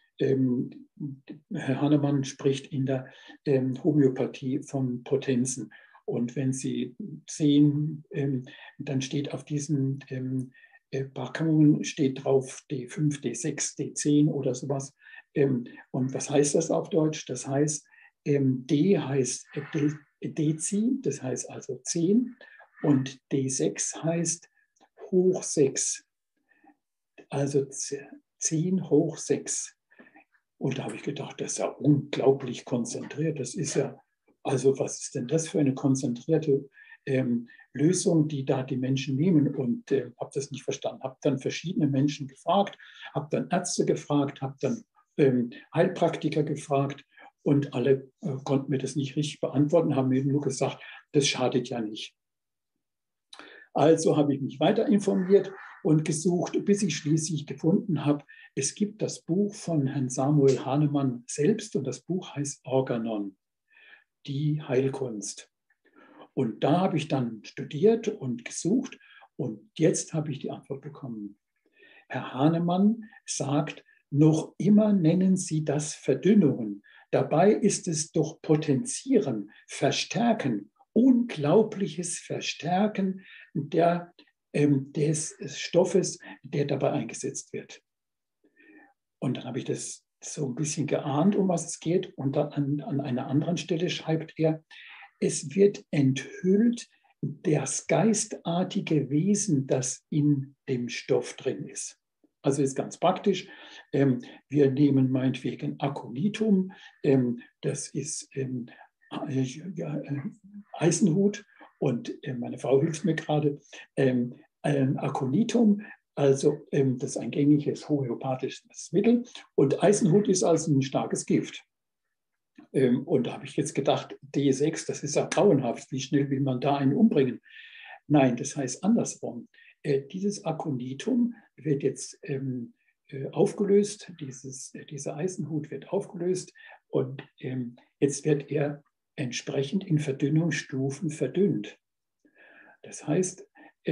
Herr Hahnemann spricht in der Homöopathie von Potenzen. Und wenn Sie sehen, dann steht auf diesen Packungen steht drauf D5, D6, D10 oder sowas. Und was heißt das auf Deutsch? Das heißt, D heißt Dezi, das heißt also 10, und D6 heißt hoch 6, also 10 hoch 6. Und da habe ich gedacht, das ist ja unglaublich konzentriert. Das ist ja, also was ist denn das für eine konzentrierte Lösung, die da die Menschen nehmen? Und habe das nicht verstanden. Habe dann verschiedene Menschen gefragt, habe dann Ärzte gefragt, habe dann Heilpraktiker gefragt und alle konnten mir das nicht richtig beantworten, haben mir nur gesagt, das schadet ja nicht. Also habe ich mich weiter informiert und gesucht, bis ich schließlich gefunden habe, es gibt das Buch von Herrn Samuel Hahnemann selbst und das Buch heißt Organon, die Heilkunst. Und da habe ich dann studiert und gesucht und jetzt habe ich die Antwort bekommen. Herr Hahnemann sagt, noch immer nennen Sie das Verdünnungen. Dabei ist es doch Potenzieren, Verstärken, unglaubliches Verstärken des Stoffes, der dabei eingesetzt wird. Und dann habe ich das so ein bisschen geahnt, um was es geht. Und dann an einer anderen Stelle schreibt er, es wird enthüllt das geistartige Wesen, das in dem Stoff drin ist. Also ist ganz praktisch. Wir nehmen meinetwegen Aconitum, das ist Eisenhut und meine Frau hilft mir gerade. Aconitum, also das ist ein gängiges homöopathisches Mittel und Eisenhut ist also ein starkes Gift. Und da habe ich jetzt gedacht, D6, das ist ja grauenhaft, wie schnell will man da einen umbringen? Nein, das heißt andersrum. Dieses Aconitum wird jetzt aufgelöst, dieser Eisenhut wird aufgelöst und jetzt wird er entsprechend in Verdünnungsstufen verdünnt. Das heißt,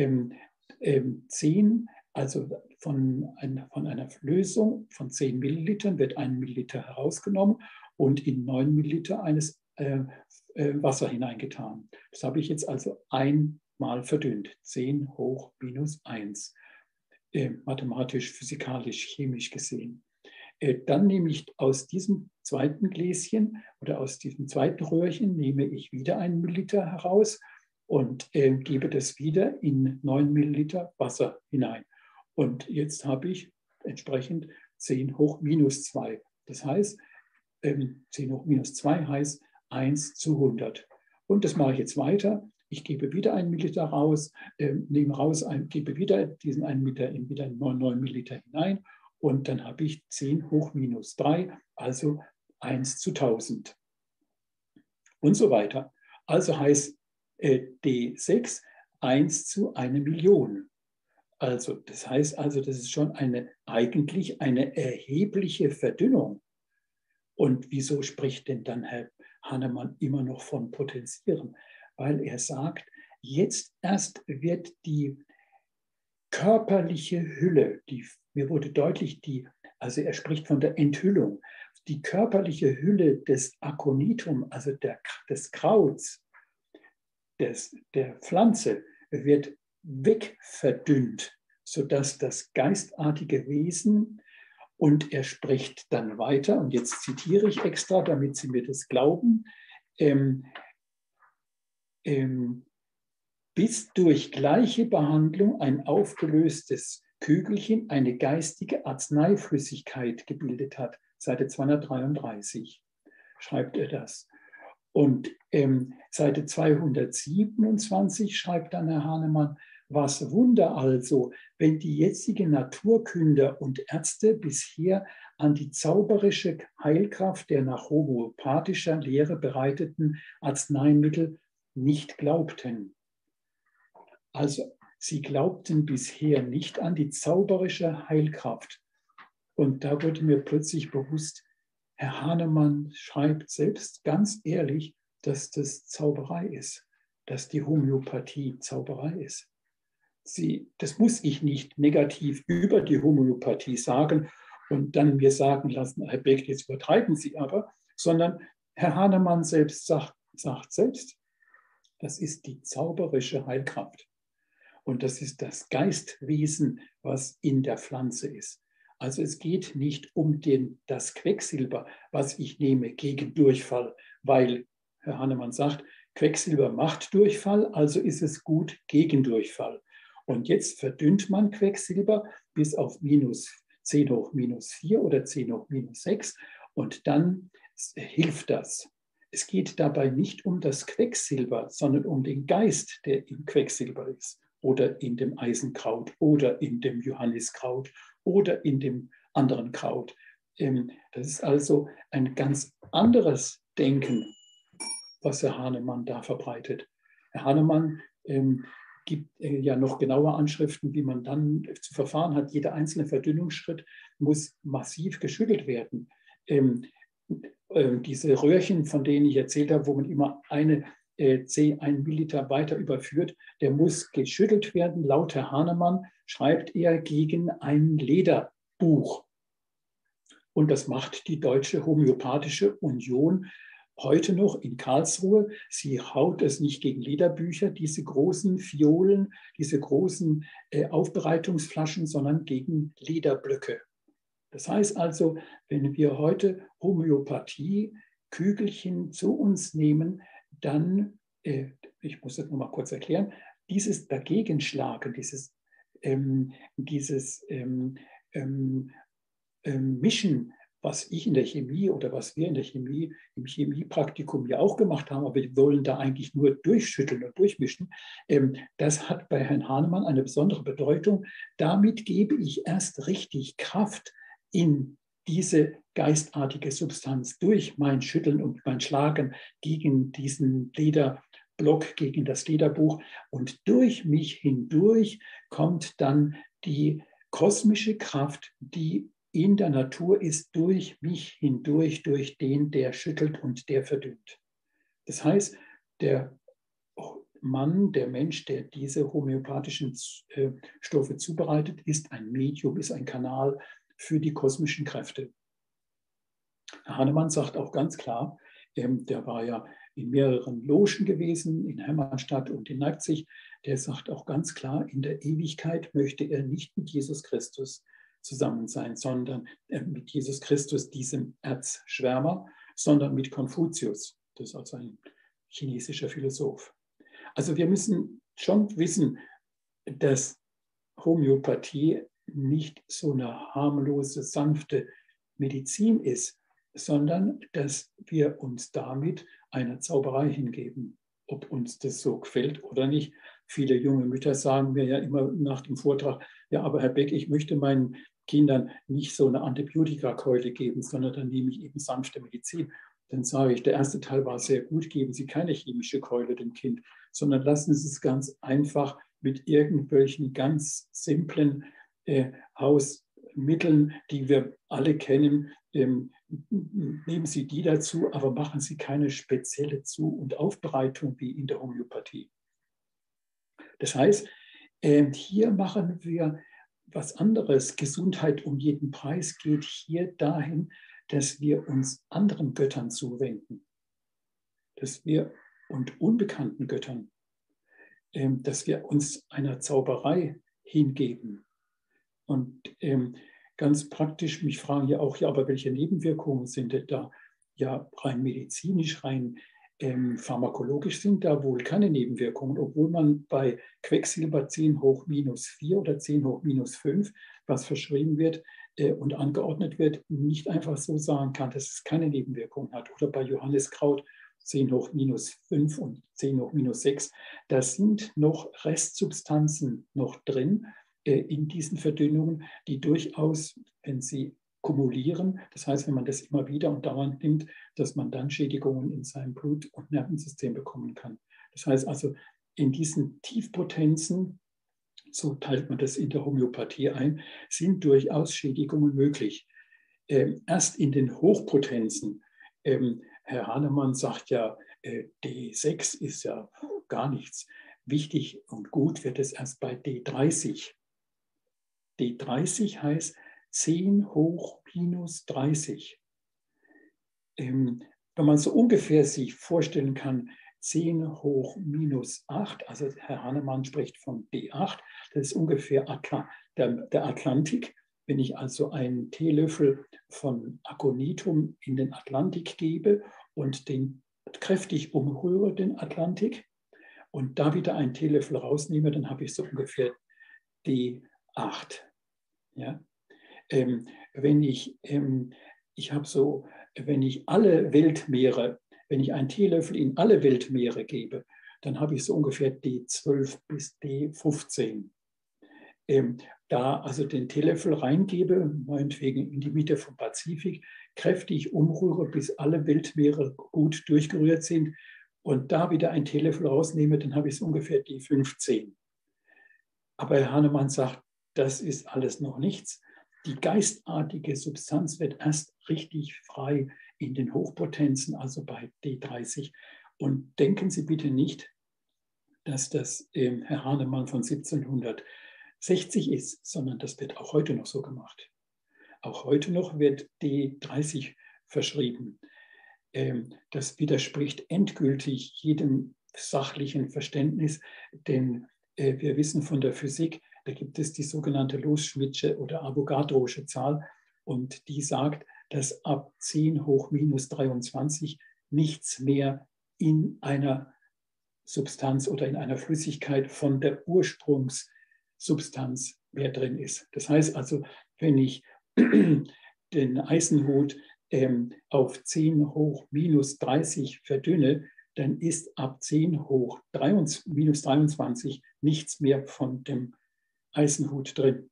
10, also von einer Lösung von 10 Millilitern wird 1 Milliliter herausgenommen und in 9 Milliliter eines Wasser hineingetan. Das habe ich jetzt also einmal verdünnt. 10 hoch minus 1. Mathematisch, physikalisch, chemisch gesehen. Dann nehme ich aus diesem zweiten Gläschen oder aus diesem zweiten Röhrchen nehme ich wieder 1 Milliliter heraus und gebe das wieder in 9 Milliliter Wasser hinein. Und jetzt habe ich entsprechend 10 hoch minus 2. Das heißt, 10 hoch minus 2 heißt 1 zu 100. Und das mache ich jetzt weiter. Ich gebe wieder 1 Milliliter raus, nehme raus, gebe wieder diesen 1 Milliliter in wieder 9 Milliliter hinein und dann habe ich 10 hoch minus 3, also 1 zu 1000. Und so weiter. Also heißt D6 1 zu 1 Million. Also das heißt also, das ist schon eigentlich eine erhebliche Verdünnung. Und wieso spricht denn dann Herr Hahnemann immer noch von Potenzieren? Weil er sagt, jetzt erst wird die körperliche Hülle, mir wurde deutlich, also er spricht von der Enthüllung, die körperliche Hülle des Aconitum, also des Krauts, der Pflanze, wird wegverdünnt, sodass das geistartige Wesen, und er spricht dann weiter, und jetzt zitiere ich extra, damit Sie mir das glauben, bis durch gleiche Behandlung ein aufgelöstes Kügelchen eine geistige Arzneiflüssigkeit gebildet hat. Seite 233 schreibt er das. Und Seite 227 schreibt dann Herr Hahnemann: Was Wunder also, wenn die jetzigen Naturkünder und Ärzte bisher an die zauberische Heilkraft der nach homöopathischer Lehre bereiteten Arzneimittel nicht glaubten. Also sie glaubten bisher nicht an die zauberische Heilkraft. Und da wurde mir plötzlich bewusst, Herr Hahnemann schreibt selbst ganz ehrlich, dass das Zauberei ist, dass die Homöopathie Zauberei ist. Das muss ich nicht negativ über die Homöopathie sagen und dann mir sagen lassen, Herr Beck, jetzt übertreiben Sie aber, sondern Herr Hahnemann selbst sagt selbst, das ist die zauberische Heilkraft. Und das ist das Geistwesen, was in der Pflanze ist. Also es geht nicht um das Quecksilber, was ich nehme gegen Durchfall, weil Herr Hahnemann sagt, Quecksilber macht Durchfall, also ist es gut gegen Durchfall. Und jetzt verdünnt man Quecksilber bis auf -10 hoch -4 oder 10 hoch -6 und dann hilft das. Es geht dabei nicht um das Quecksilber, sondern um den Geist, der im Quecksilber ist oder in dem Eisenkraut oder in dem Johanniskraut oder in dem anderen Kraut. Das ist also ein ganz anderes Denken, was Herr Hahnemann da verbreitet. Herr Hahnemann gibt ja noch genaue Anschriften, wie man dann zu verfahren hat. Jeder einzelne Verdünnungsschritt muss massiv geschüttelt werden. Diese Röhrchen, von denen ich erzählt habe, wo man immer ein Milliliter weiter überführt, der muss geschüttelt werden. Laut Herr Hahnemann schreibt er gegen ein Lederbuch. Und das macht die Deutsche Homöopathische Union heute noch in Karlsruhe. Sie haut es nicht gegen Lederbücher, diese großen Fiolen, diese großen Aufbereitungsflaschen, sondern gegen Lederblöcke. Das heißt also, wenn wir heute Homöopathie-Kügelchen zu uns nehmen, dann, ich muss das noch mal kurz erklären, dieses Dagegenschlagen, dieses Mischen, was ich in der Chemie oder was wir in der Chemie, im Chemiepraktikum ja auch gemacht haben, aber wir wollen da eigentlich nur durchschütteln und durchmischen, das hat bei Herrn Hahnemann eine besondere Bedeutung. Damit gebe ich erst richtig Kraft in diese geistartige Substanz durch mein Schütteln und mein Schlagen gegen diesen Lederblock, gegen das Lederbuch. Und durch mich hindurch kommt dann die kosmische Kraft, die in der Natur ist, durch mich hindurch, durch den, der schüttelt und der verdünnt. Das heißt, der Mann, der Mensch, der diese homöopathischen Stoffe zubereitet, ist ein Medium, ist ein Kanal für die kosmischen Kräfte. Herr Hahnemann sagt auch ganz klar, der war ja in mehreren Logen gewesen, in Hermannstadt und in Leipzig, der sagt auch ganz klar, in der Ewigkeit möchte er nicht mit Jesus Christus zusammen sein, sondern mit Jesus Christus, diesem Erzschwärmer, sondern mit Konfuzius. Das ist also ein chinesischer Philosoph. Also wir müssen schon wissen, dass Homöopathie nicht so eine harmlose, sanfte Medizin ist, sondern dass wir uns damit einer Zauberei hingeben, ob uns das so gefällt oder nicht. Viele junge Mütter sagen mir ja immer nach dem Vortrag, ja, aber Herr Beck, ich möchte meinen Kindern nicht so eine Antibiotikakeule geben, sondern dann nehme ich eben sanfte Medizin. Dann sage ich, der erste Teil war sehr gut, geben Sie keine chemische Keule dem Kind, sondern lassen Sie es ganz einfach mit irgendwelchen ganz simplen Hausmitteln, die wir alle kennen, nehmen Sie die dazu, aber machen Sie keine spezielle Zu- und Aufbereitung wie in der Homöopathie. Das heißt, hier machen wir was anderes. Gesundheit um jeden Preis geht hier dahin, dass wir uns anderen Göttern zuwenden, dass wir und unbekannten Göttern, dass wir uns einer Zauberei hingeben. Und ganz praktisch, mich fragen ja auch, ja, aber welche Nebenwirkungen sind denn da? Ja, rein medizinisch, rein pharmakologisch sind da wohl keine Nebenwirkungen, obwohl man bei Quecksilber 10 hoch -4 oder 10 hoch -5, was verschrieben wird und angeordnet wird, nicht einfach so sagen kann, dass es keine Nebenwirkungen hat. Oder bei Johanniskraut 10 hoch minus 5 und 10 hoch minus 6, da sind noch Restsubstanzen noch drin in diesen Verdünnungen, die durchaus, wenn sie kumulieren, das heißt, wenn man das immer wieder und dauernd nimmt, dass man dann Schädigungen in seinem Blut- und Nervensystem bekommen kann. Das heißt also, in diesen Tiefpotenzen, so teilt man das in der Homöopathie ein, sind durchaus Schädigungen möglich. Erst in den Hochpotenzen, Herr Hahnemann sagt ja, D6 ist ja gar nichts. Wichtig und gut wird es erst bei D30. D30 heißt 10 hoch minus 30. Wenn man so ungefähr sich vorstellen kann, 10 hoch minus 8, also Herr Hahnemann spricht von D8, das ist ungefähr der Atlantik. Wenn ich also einen Teelöffel von Aconitum in den Atlantik gebe und den kräftig umrühre, den Atlantik, und da wieder einen Teelöffel rausnehme, dann habe ich so ungefähr D8. Ja? Wenn ich alle Weltmeere, wenn ich einen Teelöffel in alle Weltmeere gebe, dann habe ich so ungefähr D12 bis D15. Da also den Teelöffel reingebe, meinetwegen in die Mitte vom Pazifik, kräftig umrühre, bis alle Weltmeere gut durchgerührt sind und da wieder einen Teelöffel rausnehme, dann habe ich so ungefähr D15. Aber Herr Hahnemann sagt, das ist alles noch nichts. Die geistartige Substanz wird erst richtig frei in den Hochpotenzen, also bei D30. Und denken Sie bitte nicht, dass das Herr Hahnemann von 1760 ist, sondern das wird auch heute noch so gemacht. Auch heute noch wird D30 verschrieben. Das widerspricht endgültig jedem sachlichen Verständnis, denn wir wissen von der Physik, da gibt es die sogenannte Loos-Schmidtsche oder Avogadrosche Zahl und die sagt, dass ab 10 hoch minus 23 nichts mehr in einer Substanz oder in einer Flüssigkeit von der Ursprungssubstanz mehr drin ist. Das heißt also, wenn ich den Eisenhut auf 10 hoch minus 30 verdünne, dann ist ab 10 hoch minus 23 nichts mehr von dem Eisenhut drin.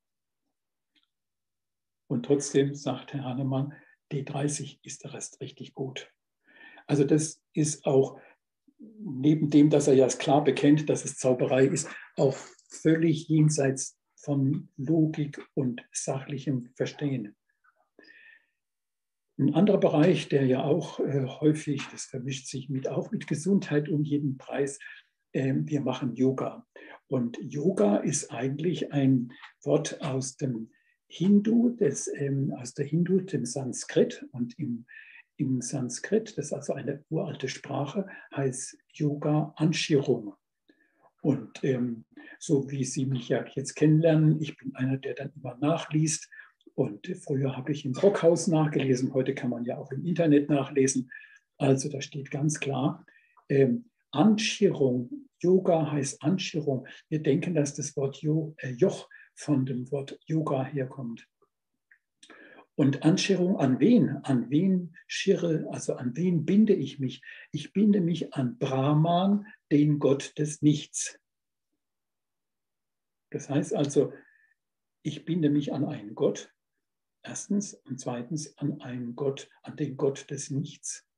Und trotzdem sagt Herr Hahnemann, D30 ist der Rest richtig gut. Also das ist auch, neben dem, dass er ja klar bekennt, dass es Zauberei ist, auch völlig jenseits von Logik und sachlichem Verstehen. Ein anderer Bereich, der ja auch häufig, das vermischt sich auch mit Gesundheit um jeden Preis, wir machen Yoga. Und Yoga ist eigentlich ein Wort aus dem Hindu, dem Sanskrit. Und im Sanskrit, das ist also eine uralte Sprache, heißt Yoga Anschirung. Und so wie Sie mich ja jetzt kennenlernen, ich bin einer, der dann immer nachliest. Und früher habe ich im Brockhaus nachgelesen, heute kann man ja auch im Internet nachlesen. Also da steht ganz klar, Anschirung, Yoga heißt Anschirung. Wir denken, dass das Wort Joch von dem Wort Yoga herkommt. Und Anschirung an wen? An wen schirre, also an wen binde ich mich? Ich binde mich an Brahman, den Gott des Nichts. Das heißt also, ich binde mich an einen Gott, erstens, und zweitens an einen Gott, an den Gott des Nichts.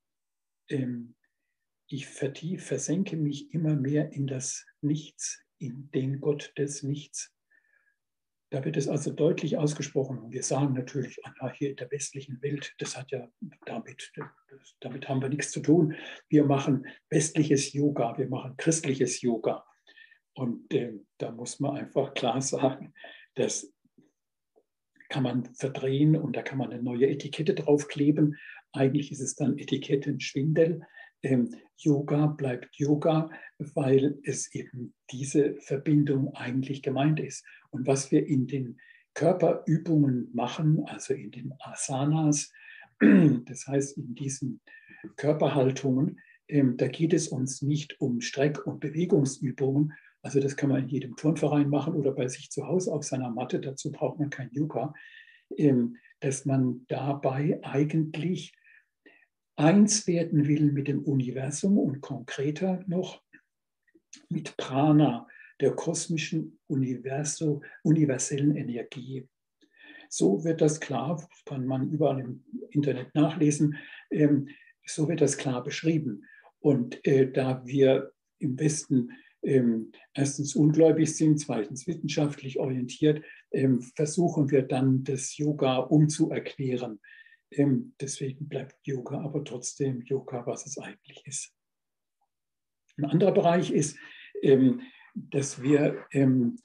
Ich versenke mich immer mehr in das Nichts, in den Gott des Nichts. Da wird es also deutlich ausgesprochen. Und wir sagen natürlich, hier in der westlichen Welt, das hat ja damit haben wir nichts zu tun. Wir machen westliches Yoga, wir machen christliches Yoga. Und da muss man einfach klar sagen, das kann man verdrehen und da kann man eine neue Etikette draufkleben. Eigentlich ist es dann Etikettenschwindel. Yoga bleibt Yoga, weil es eben diese Verbindung eigentlich gemeint ist. Und was wir in den Körperübungen machen, also in den Asanas, das heißt in diesen Körperhaltungen, da geht es uns nicht um Streck- und Bewegungsübungen. Also das kann man in jedem Turnverein machen oder bei sich zu Hause auf seiner Matte. Dazu braucht man kein Yoga. Dass man dabei eigentlich eins werden will mit dem Universum und konkreter noch mit Prana, der kosmischen universellen Energie. So wird das klar, kann man überall im Internet nachlesen, so wird das klar beschrieben. Und da wir im Westen erstens ungläubig sind, zweitens wissenschaftlich orientiert, versuchen wir dann das Yoga umzuerklären. Deswegen bleibt Yoga aber trotzdem Yoga, was es eigentlich ist. Ein anderer Bereich ist, dass wir in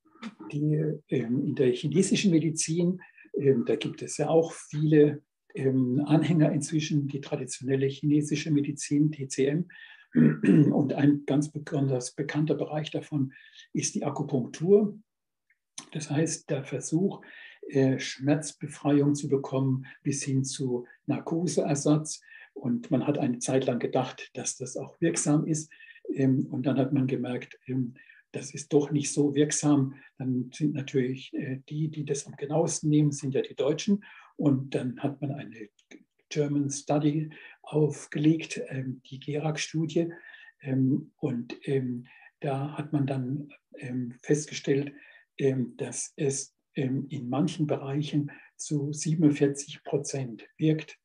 der chinesischen Medizin, da gibt es ja auch viele Anhänger inzwischen, die traditionelle chinesische Medizin, TCM. Und ein ganz besonders bekannter Bereich davon ist die Akupunktur. Das heißt, der Versuch, Schmerzbefreiung zu bekommen bis hin zu Narkoseersatz. Und man hat eine Zeit lang gedacht, dass das auch wirksam ist. Und dann hat man gemerkt, das ist doch nicht so wirksam. Dann sind natürlich die das am genauesten nehmen, sind ja die Deutschen. Und dann hat man eine German Study aufgelegt, die GERAC-Studie. Und da hat man dann festgestellt, dass es in manchen Bereichen zu 47% wirkt.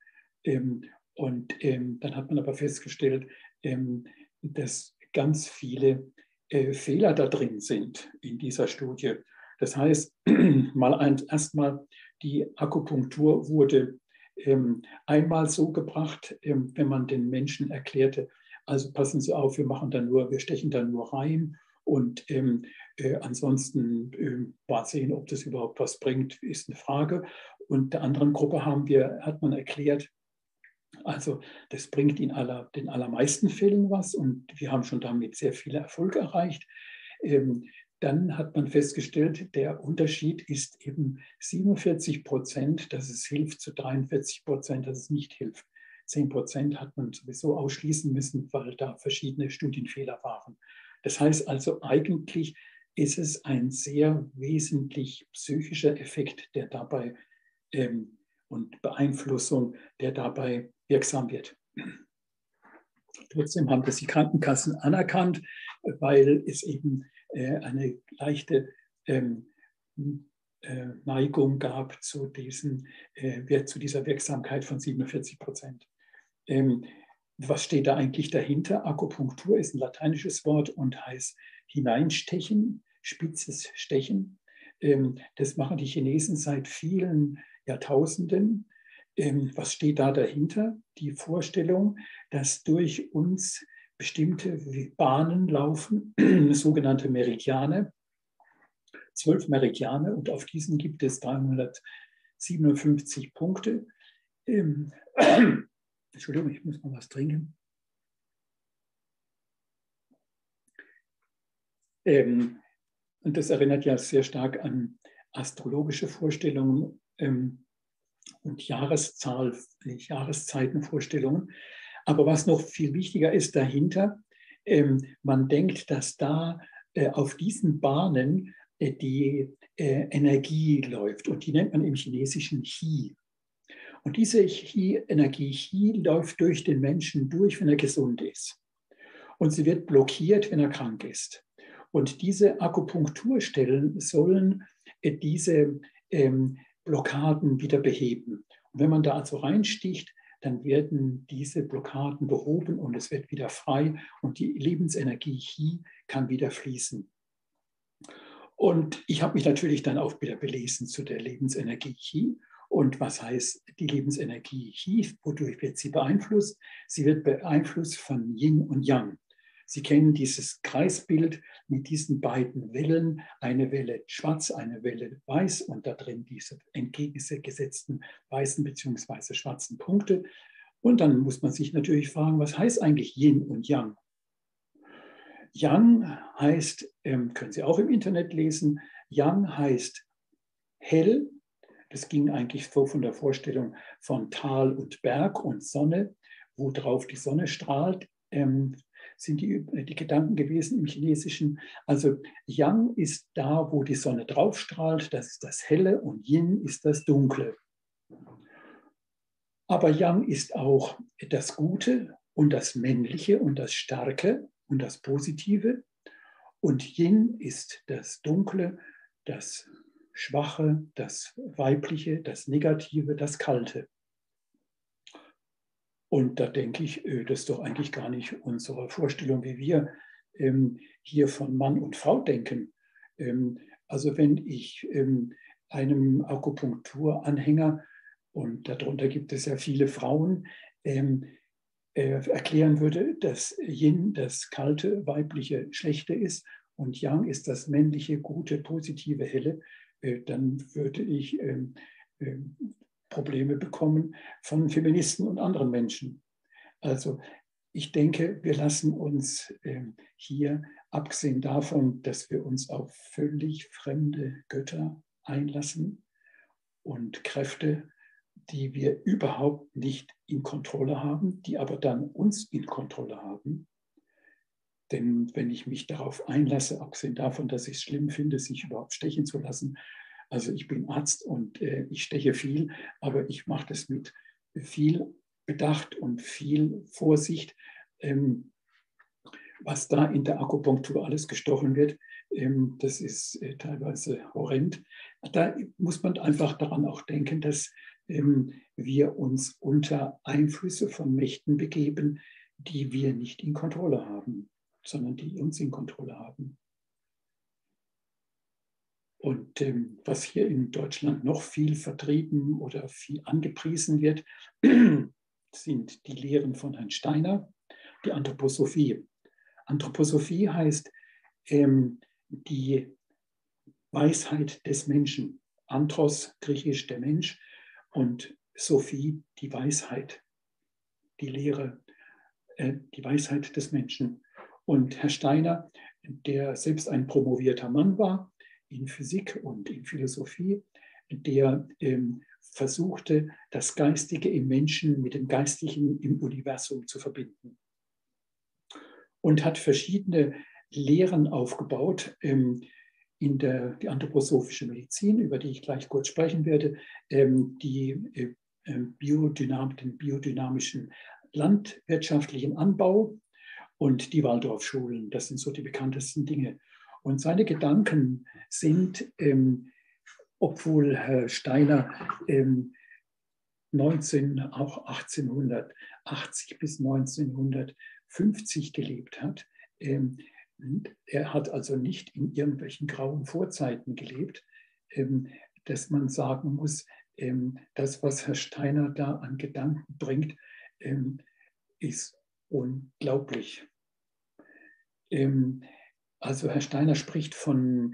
Und dann hat man aber festgestellt, dass ganz viele Fehler da drin sind in dieser Studie. Das heißt, erstmal die Akupunktur wurde einmal so gebracht, wenn man den Menschen erklärte, also passen Sie auf, wir stechen da nur rein und ansonsten mal sehen, ob das überhaupt was bringt, ist eine Frage. Und der anderen Gruppe hat man erklärt, also das bringt in den allermeisten Fällen was und wir haben schon damit sehr viele Erfolge erreicht. Dann hat man festgestellt, der Unterschied ist eben 47%, dass es hilft, zu 43%, dass es nicht hilft. 10% hat man sowieso ausschließen müssen, weil da verschiedene Studienfehler waren. Das heißt also, eigentlich ist es ein sehr wesentlich psychischer Effekt, der dabei und Beeinflussung, der dabei wirksam wird. Trotzdem haben das die Krankenkassen anerkannt, weil es eben eine leichte Neigung gab zu dieser Wirksamkeit von 47%. Was steht da eigentlich dahinter? Akupunktur ist ein lateinisches Wort und heißt hineinstechen, spitzes Stechen. Das machen die Chinesen seit vielen Jahrtausenden. Was steht da dahinter? Die Vorstellung, dass durch uns bestimmte Bahnen laufen, sogenannte Meridiane, 12 Meridiane, und auf diesen gibt es 357 Punkte. Entschuldigung, ich muss mal was trinken. Und das erinnert ja sehr stark an astrologische Vorstellungen und Jahreszeitenvorstellungen. Aber was noch viel wichtiger ist dahinter, man denkt, dass da auf diesen Bahnen die Energie läuft und die nennt man im Chinesischen Qi. Und diese Energie Qi läuft durch den Menschen durch, wenn er gesund ist. Und sie wird blockiert, wenn er krank ist. Und diese Akupunkturstellen sollen diese Blockaden wieder beheben. Und wenn man da also reinsticht, dann werden diese Blockaden behoben und es wird wieder frei und die Lebensenergie Qi kann wieder fließen. Und ich habe mich natürlich dann auch wieder belesen zu der Lebensenergie Qi. Und was heißt die Lebensenergie Qi? Wodurch wird sie beeinflusst? Sie wird beeinflusst von Yin und Yang. Sie kennen dieses Kreisbild mit diesen beiden Wellen, eine Welle schwarz, eine Welle weiß und da drin diese entgegengesetzten weißen bzw. schwarzen Punkte. Und dann muss man sich natürlich fragen, was heißt eigentlich Yin und Yang? Yang heißt, können Sie auch im Internet lesen, Yang heißt hell. Das ging eigentlich so von der Vorstellung von Tal und Berg und Sonne, wo drauf die Sonne strahlt, sind die Gedanken gewesen im Chinesischen. Also Yang ist da, wo die Sonne drauf strahlt, das ist das Helle, und Yin ist das Dunkle. Aber Yang ist auch das Gute und das Männliche und das Starke und das Positive. Und Yin ist das Dunkle, das Schwache, das Weibliche, das Negative, das Kalte. Und da denke ich, das ist doch eigentlich gar nicht unsere Vorstellung, wie wir hier von Mann und Frau denken. Also wenn ich einem Akupunkturanhänger, und darunter gibt es ja viele Frauen, erklären würde, dass Yin das kalte, weibliche, schlechte ist und Yang ist das männliche, gute, positive, helle, dann würde ich Probleme bekommen von Feministen und anderen Menschen. Also ich denke, wir lassen uns hier, abgesehen davon, dass wir uns auf völlig fremde Götter einlassen und Kräfte, die wir überhaupt nicht in Kontrolle haben, die aber dann uns in Kontrolle haben. Denn wenn ich mich darauf einlasse, abgesehen davon, dass ich es schlimm finde, sich überhaupt stechen zu lassen, also ich bin Arzt und ich steche viel, aber ich mache das mit viel Bedacht und viel Vorsicht, was da in der Akupunktur alles gestochen wird. Das ist teilweise horrend. Da muss man einfach daran auch denken, dass wir uns unter Einflüsse von Mächten begeben, die wir nicht in Kontrolle haben, sondern die uns in Kontrolle haben. Und was hier in Deutschland noch viel vertrieben oder viel angepriesen wird, sind die Lehren von Herrn Steiner, die Anthroposophie. Anthroposophie heißt die Weisheit des Menschen. Anthros, griechisch der Mensch, und Sophie, die Weisheit, die Lehre, die Weisheit des Menschen. Und Herr Steiner, der selbst ein promovierter Mann war, in Physik und in Philosophie, der versuchte, das Geistige im Menschen mit dem Geistlichen im Universum zu verbinden. Und hat verschiedene Lehren aufgebaut in die anthroposophische Medizin, über die ich gleich kurz sprechen werde, den biodynamischen landwirtschaftlichen Anbau und die Waldorfschulen. Das sind so die bekanntesten Dinge. Und seine Gedanken sind, obwohl Herr Steiner auch 1880 bis 1950 gelebt hat, er hat also nicht in irgendwelchen grauen Vorzeiten gelebt, dass man sagen muss, das, was Herr Steiner da an Gedanken bringt, ist unglaublich. Also Herr Steiner spricht von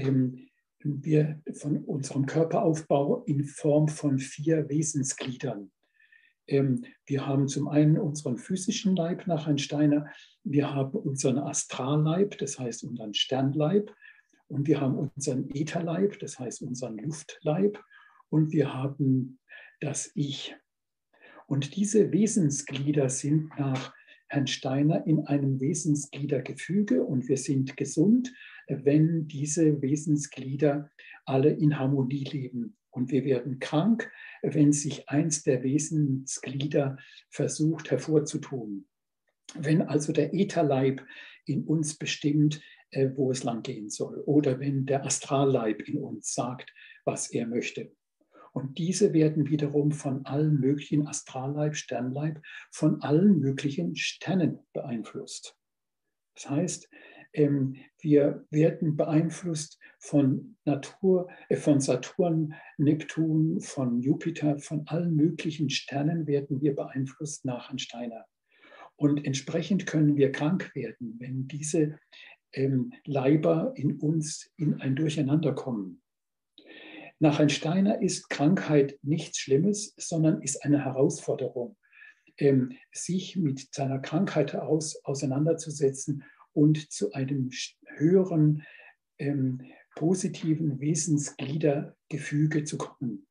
unserem Körperaufbau in Form von 4 Wesensgliedern. Wir haben zum einen unseren physischen Leib nach Herrn Steiner, wir haben unseren Astralleib, das heißt unseren Sternleib, und wir haben unseren Ätherleib, das heißt unseren Luftleib, und wir haben das Ich. Und diese Wesensglieder sind nach Herrn Steiner in einem Wesensgliedergefüge und wir sind gesund, wenn diese Wesensglieder alle in Harmonie leben. Und wir werden krank, wenn sich eins der Wesensglieder versucht hervorzutun. Wenn also der Ätherleib in uns bestimmt, wo es lang gehen soll, oder wenn der Astralleib in uns sagt, was er möchte. Und diese werden wiederum von allen möglichen Astralleib, Sternleib, von allen möglichen Sternen beeinflusst. Das heißt, wir werden beeinflusst von von Saturn, Neptun, von Jupiter, von allen möglichen Sternen werden wir beeinflusst nach Herrn Steiner. Und entsprechend können wir krank werden, wenn diese Leiber in uns in ein Durcheinander kommen. Nach Herrn Steiner ist Krankheit nichts Schlimmes, sondern ist eine Herausforderung, sich mit seiner Krankheit auseinanderzusetzen und zu einem höheren, positiven Wesensgliedergefüge zu kommen.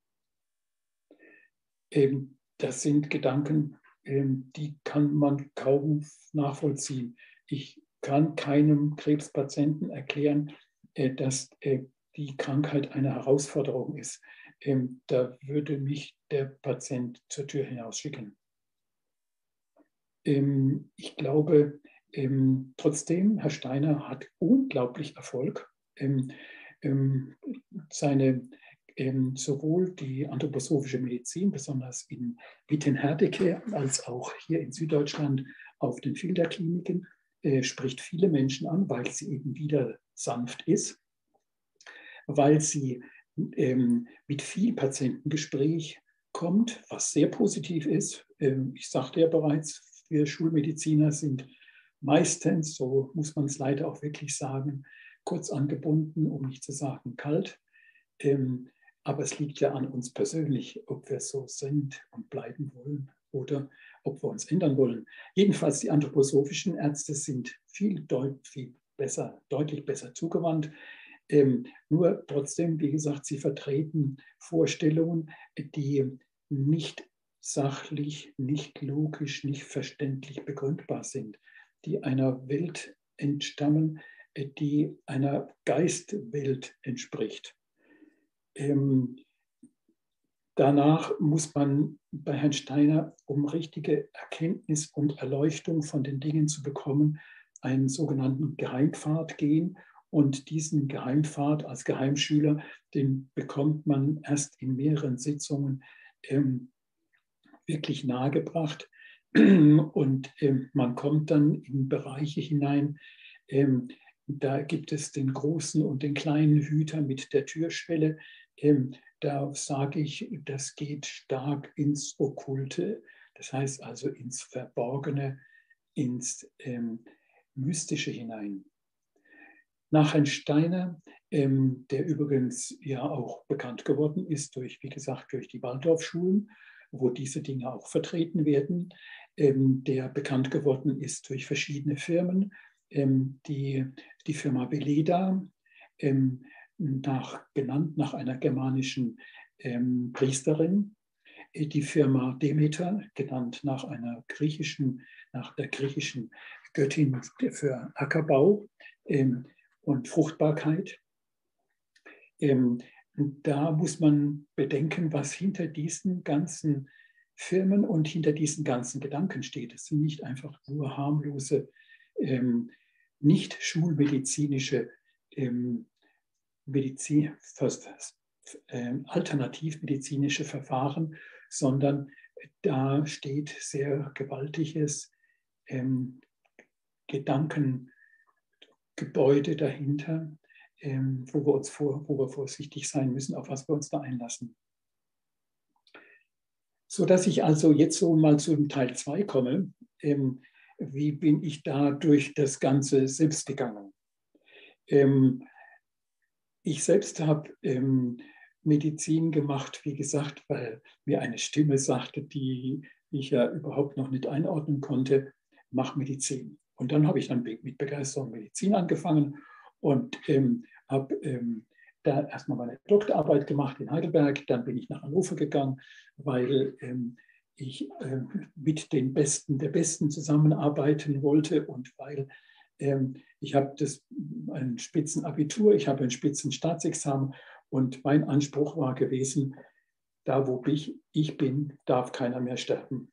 Das sind Gedanken, die kann man kaum nachvollziehen. Ich kann keinem Krebspatienten erklären, dass die Krankheit eine Herausforderung ist. da würde mich der Patient zur Tür hinausschicken. Ich glaube trotzdem, Herr Steiner hat unglaublich Erfolg. Sowohl die anthroposophische Medizin, besonders in Witten-Herdecke, als auch hier in Süddeutschland auf den Filterkliniken, spricht viele Menschen an, weil sie eben wieder sanft ist, weil sie mit viel Patientengespräch kommt, was sehr positiv ist. Ich sagte ja bereits, wir Schulmediziner sind meistens, so muss man es leider auch wirklich sagen, kurz angebunden, um nicht zu sagen kalt. Aber es liegt ja an uns persönlich, ob wir so sind und bleiben wollen oder ob wir uns ändern wollen. Jedenfalls die anthroposophischen Ärzte sind deutlich besser zugewandt. Nur trotzdem, wie gesagt, sie vertreten Vorstellungen, die nicht sachlich, nicht logisch, nicht verständlich begründbar sind, die einer Welt entstammen, die einer Geistwelt entspricht. Danach muss man bei Herrn Steiner, um richtige Erkenntnis und Erleuchtung von den Dingen zu bekommen, einen sogenannten Geheimpfad gehen. Und diesen Geheimpfad als Geheimschüler, den bekommt man erst in mehreren Sitzungen wirklich nahegebracht. Und man kommt dann in Bereiche hinein, da gibt es den großen und den kleinen Hüter mit der Türschwelle. Da sage ich, das geht stark ins Okkulte, das heißt also ins Verborgene, ins Mystische hinein. Nach Herrn Steiner, der übrigens ja auch bekannt geworden ist durch, wie gesagt, durch die Waldorfschulen, wo diese Dinge auch vertreten werden, der bekannt geworden ist durch verschiedene Firmen, die Firma Veleda, benannt nach einer germanischen Priesterin, die Firma Demeter, genannt nach der griechischen Göttin für Ackerbau und Fruchtbarkeit. Da muss man bedenken, was hinter diesen ganzen Firmen und hinter diesen ganzen Gedanken steht. Es sind nicht einfach nur harmlose, nicht schulmedizinische alternativmedizinische Verfahren, sondern da steht sehr gewaltiges Gedankengebäude dahinter, wo wir vorsichtig sein müssen, auf was wir uns da einlassen. Sodass ich also jetzt so mal zu Teil 2 komme. Wie bin ich da durch das Ganze selbst gegangen? Ich selbst habe Medizin gemacht, wie gesagt, weil mir eine Stimme sagte, die ich ja überhaupt noch nicht einordnen konnte, mach Medizin. Und dann habe ich dann mit Begeisterung Medizin angefangen und habe da erstmal meine Doktorarbeit gemacht in Heidelberg. Dann bin ich nach Hannover gegangen, weil ich mit den Besten der Besten zusammenarbeiten wollte und weil ich habe ein Spitzenabitur, ich habe ein Spitzenstaatsexamen und mein Anspruch war gewesen, da wo ich bin, darf keiner mehr sterben.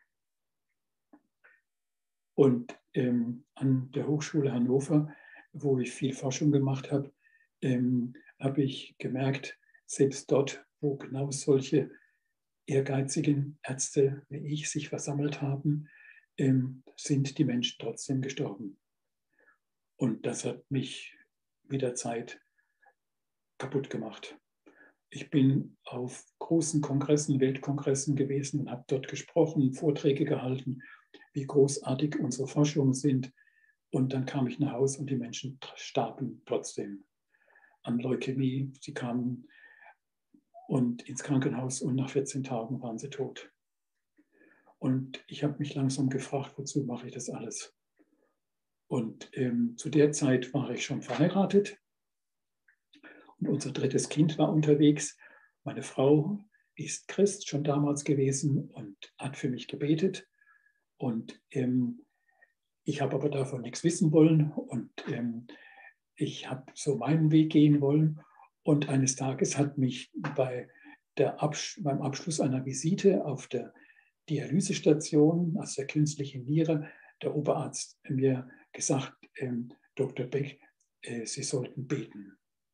Und an der Hochschule Hannover, wo ich viel Forschung gemacht habe, habe ich gemerkt, selbst dort, wo genau solche ehrgeizigen Ärzte wie ich sich versammelt haben, sind die Menschen trotzdem gestorben. Und das hat mich mit der Zeit kaputt gemacht. Ich bin auf großen Kongressen, Weltkongressen gewesen und habe dort gesprochen, Vorträge gehalten, wie großartig unsere Forschungen sind. Und dann kam ich nach Hause und die Menschen starben trotzdem an Leukämie. Sie kamen ins Krankenhaus und nach 14 Tagen waren sie tot. Und ich habe mich langsam gefragt, wozu mache ich das alles? Und zu der Zeit war ich schon verheiratet und unser drittes Kind war unterwegs. Meine Frau ist Christ schon damals gewesen und hat für mich gebetet. Und ich habe aber davon nichts wissen wollen und ich habe so meinen Weg gehen wollen. Und eines Tages hat mich bei beim Abschluss einer Visite auf der Dialysestation, also der künstlichen Niere, der Oberarzt mir gesagt, Dr. Beck, Sie sollten beten.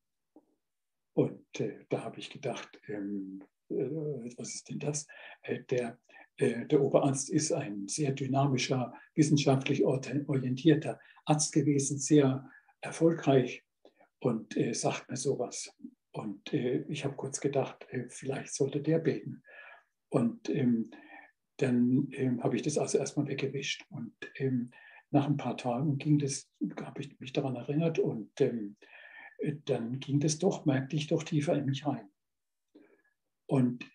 Und da habe ich gedacht, was ist denn das? Der Oberarzt ist ein sehr dynamischer, wissenschaftlich orientierter Arzt gewesen, sehr erfolgreich und sagt mir sowas. Und ich habe kurz gedacht, vielleicht sollte der beten. Und dann habe ich das also erstmal weggewischt. Und nach ein paar Tagen habe ich mich daran erinnert und dann ging das doch, merkte ich doch tiefer in mich rein. Und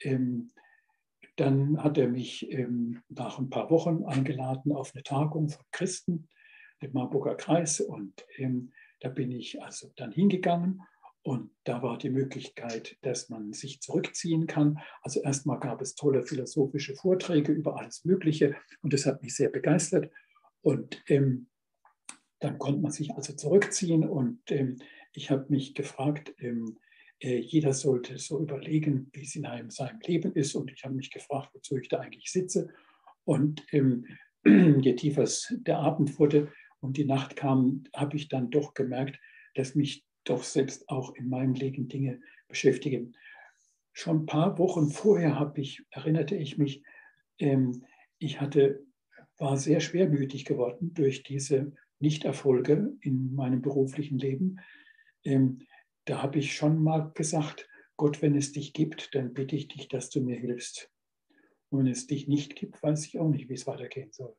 dann hat er mich nach ein paar Wochen eingeladen auf eine Tagung von Christen im Marburger Kreis. Und da bin ich also dann hingegangen. Und da war die Möglichkeit, dass man sich zurückziehen kann. Also erstmal gab es tolle philosophische Vorträge über alles Mögliche. Und das hat mich sehr begeistert. Und dann konnte man sich also zurückziehen. Und ich habe mich gefragt, jeder sollte so überlegen, wie es in seinem Leben ist. Und ich habe mich gefragt, wozu ich da eigentlich sitze. Und je tiefer der Abend wurde und die Nacht kam, habe ich dann doch gemerkt, dass mich doch selbst auch in meinem Leben Dinge beschäftigen. Schon ein paar Wochen vorher erinnerte ich mich, ich war sehr schwermütig geworden durch diese Nichterfolge in meinem beruflichen Leben. Da habe ich schon mal gesagt, Gott, wenn es dich gibt, dann bitte ich dich, dass du mir hilfst. Und wenn es dich nicht gibt, weiß ich auch nicht, wie es weitergehen soll.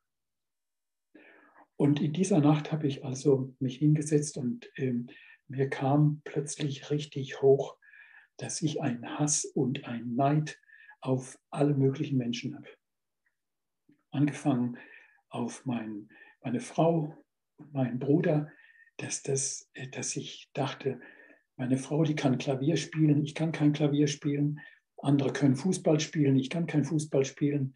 Und in dieser Nacht habe ich also mich hingesetzt und mir kam plötzlich richtig hoch, dass ich einen Hass und einen Neid auf alle möglichen Menschen habe. Angefangen auf meine Frau und meinen Bruder, dass ich dachte, meine Frau, die kann Klavier spielen, ich kann kein Klavier spielen. Andere können Fußball spielen, ich kann kein Fußball spielen.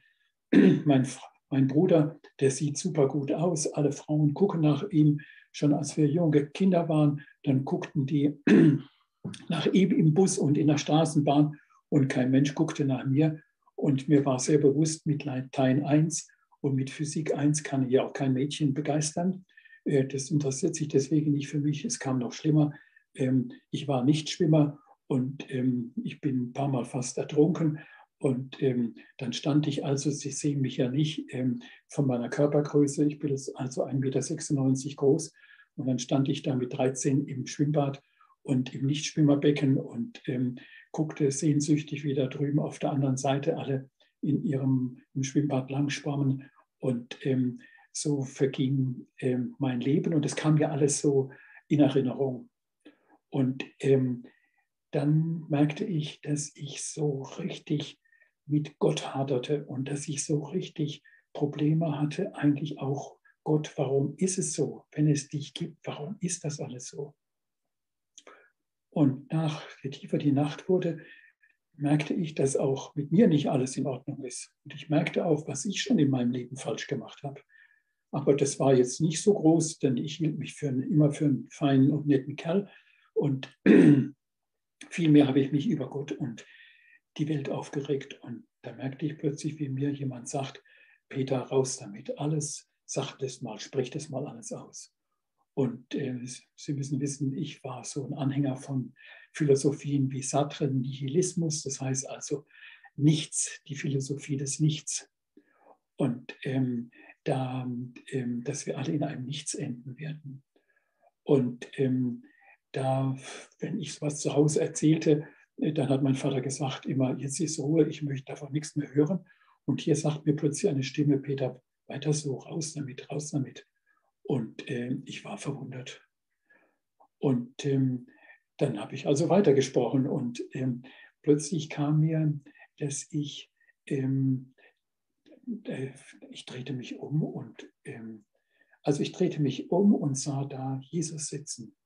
Mein Bruder, der sieht super gut aus. Alle Frauen gucken nach ihm. Schon als wir junge Kinder waren, dann guckten die nach ihm im Bus und in der Straßenbahn und kein Mensch guckte nach mir. Und mir war sehr bewusst, mit Latein 1 und mit Physik 1 kann ich ja auch kein Mädchen begeistern. Das interessiert sich deswegen nicht für mich. Es kam noch schlimmer. Ich war Nichtschwimmer und ich bin ein paar Mal fast ertrunken. Und dann stand ich also, Sie sehen mich ja nicht von meiner Körpergröße, ich bin also 1,96 Meter groß. Und dann stand ich da mit 13 im Schwimmbad und im Nichtschwimmerbecken und guckte sehnsüchtig, wie da drüben auf der anderen Seite alle im Schwimmbad langschwammen. Und so verging mein Leben und es kam ja alles so in Erinnerung. Und dann merkte ich, dass ich so richtig mit Gott haderte und dass ich so richtig Probleme hatte, eigentlich auch, Gott, warum ist es so? Wenn es dich gibt, warum ist das alles so? Und je tiefer die Nacht wurde, merkte ich, dass auch mit mir nicht alles in Ordnung ist. Und ich merkte auch, was ich schon in meinem Leben falsch gemacht habe. Aber das war jetzt nicht so groß, denn ich hielt mich immer für einen feinen und netten Kerl. Und vielmehr habe ich mich über Gott und die Welt aufgeregt. Und da merkte ich plötzlich, wie mir jemand sagt, Peter, raus damit. Alles, sag das mal, sprich das mal alles aus. Und Sie müssen wissen, ich war so ein Anhänger von Philosophien wie Sartre, Nihilismus, das heißt also nichts, die Philosophie des Nichts. Und dass wir alle in einem Nichts enden werden. Und wenn ich sowas zu Hause erzählte, dann hat mein Vater gesagt immer, jetzt ist Ruhe, ich möchte davon nichts mehr hören. Und hier sagt mir plötzlich eine Stimme, Peter, weiter so, raus damit, raus damit. Und ich war verwundert. Und dann habe ich also weitergesprochen und plötzlich kam mir, dass ich drehte mich um und ich drehte mich um und sah da Jesus sitzen.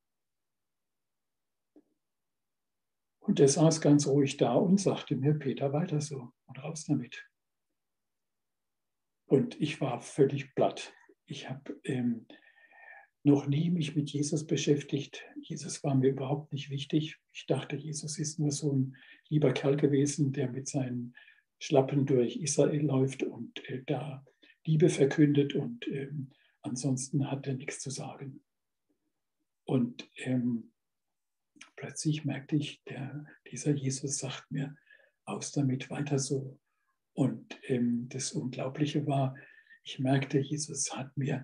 Und er saß ganz ruhig da und sagte mir, Peter, weiter so und raus damit. Und ich war völlig platt. Ich habe noch nie mich mit Jesus beschäftigt. Jesus war mir überhaupt nicht wichtig. Ich dachte, Jesus ist nur so ein lieber Kerl gewesen, der mit seinen Schlappen durch Israel läuft und da Liebe verkündet und ansonsten hat er nichts zu sagen. Und plötzlich merkte ich, dieser Jesus sagt mir, aus damit, weiter so. Und das Unglaubliche war, ich merkte, Jesus hat mir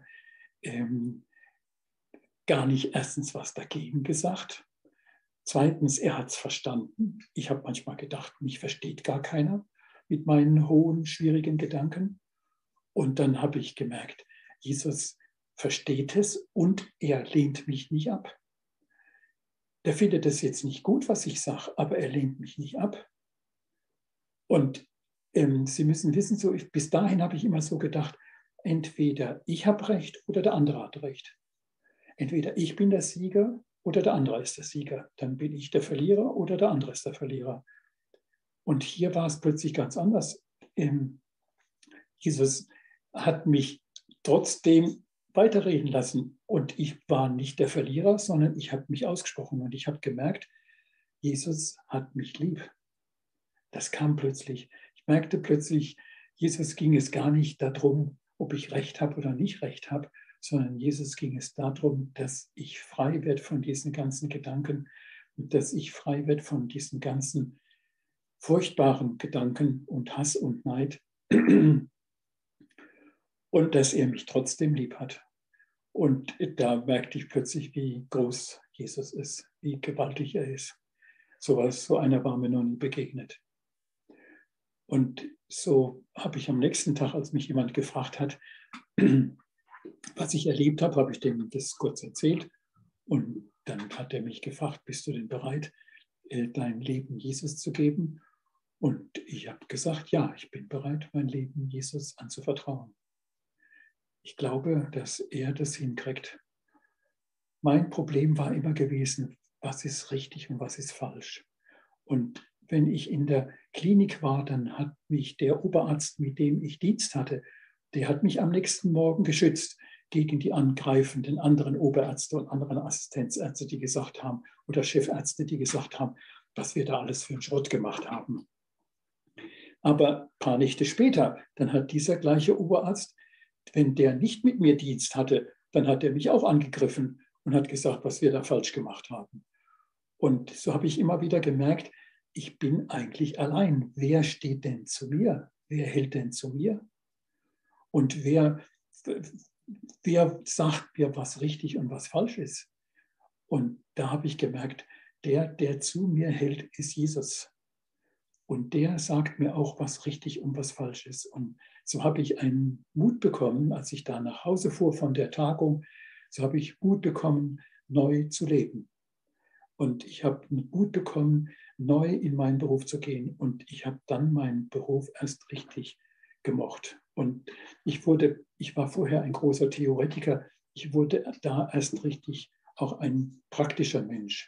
gar nicht erstens was dagegen gesagt. Zweitens, er hat es verstanden. Ich habe manchmal gedacht, mich versteht gar keiner mit meinen hohen, schwierigen Gedanken. Und dann habe ich gemerkt, Jesus versteht es und er lehnt mich nicht ab. Der findet es jetzt nicht gut, was ich sage, aber er lehnt mich nicht ab. Und Sie müssen wissen, so bis dahin habe ich immer so gedacht, entweder ich habe recht oder der andere hat recht. Entweder ich bin der Sieger oder der andere ist der Sieger. Dann bin ich der Verlierer oder der andere ist der Verlierer. Und hier war es plötzlich ganz anders. Jesus hat mich trotzdem weiterreden lassen. Und ich war nicht der Verlierer, sondern ich habe mich ausgesprochen. Und ich habe gemerkt, Jesus hat mich lieb. Das kam plötzlich. Ich merkte plötzlich, Jesus ging es gar nicht darum, ob ich recht habe oder nicht recht habe, sondern Jesus ging es darum, dass ich frei werde von diesen ganzen Gedanken und dass ich frei werde von diesen ganzen furchtbaren Gedanken und Hass und Neid und dass er mich trotzdem lieb hat. Und da merkte ich plötzlich, wie groß Jesus ist, wie gewaltig er ist. So einer war mir noch nie begegnet. Und so habe ich am nächsten Tag, als mich jemand gefragt hat, was ich erlebt habe, habe ich dem das kurz erzählt. Und dann hat er mich gefragt, bist du denn bereit, dein Leben Jesus zu geben? Und ich habe gesagt, ja, ich bin bereit, mein Leben Jesus anzuvertrauen. Ich glaube, dass er das hinkriegt. Mein Problem war immer gewesen, was ist richtig und was ist falsch. Und wenn ich in der Klinik war, dann hat mich der Oberarzt, mit dem ich Dienst hatte, der hat mich am nächsten Morgen geschützt gegen die angreifenden anderen Oberärzte und anderen Assistenzärzte, die gesagt haben, oder Chefärzte, die gesagt haben, was wir da alles für einen Schrott gemacht haben. Aber ein paar Nächte später, dann hat dieser gleiche Oberarzt, wenn der nicht mit mir Dienst hatte, dann hat er mich auch angegriffen und hat gesagt, was wir da falsch gemacht haben. Und so habe ich immer wieder gemerkt, ich bin eigentlich allein. Wer steht denn zu mir? Wer hält denn zu mir? Und wer sagt mir, was richtig und was falsch ist? Und da habe ich gemerkt, der zu mir hält, ist Jesus. Und der sagt mir auch, was richtig und was falsch ist. Und so habe ich einen Mut bekommen, als ich da nach Hause fuhr von der Tagung, so habe ich Mut bekommen, neu zu leben. Und ich habe Mut bekommen, neu in meinen Beruf zu gehen. Und ich habe dann meinen Beruf erst richtig gemocht. Und ich war vorher ein großer Theoretiker. Ich wurde da erst richtig auch ein praktischer Mensch.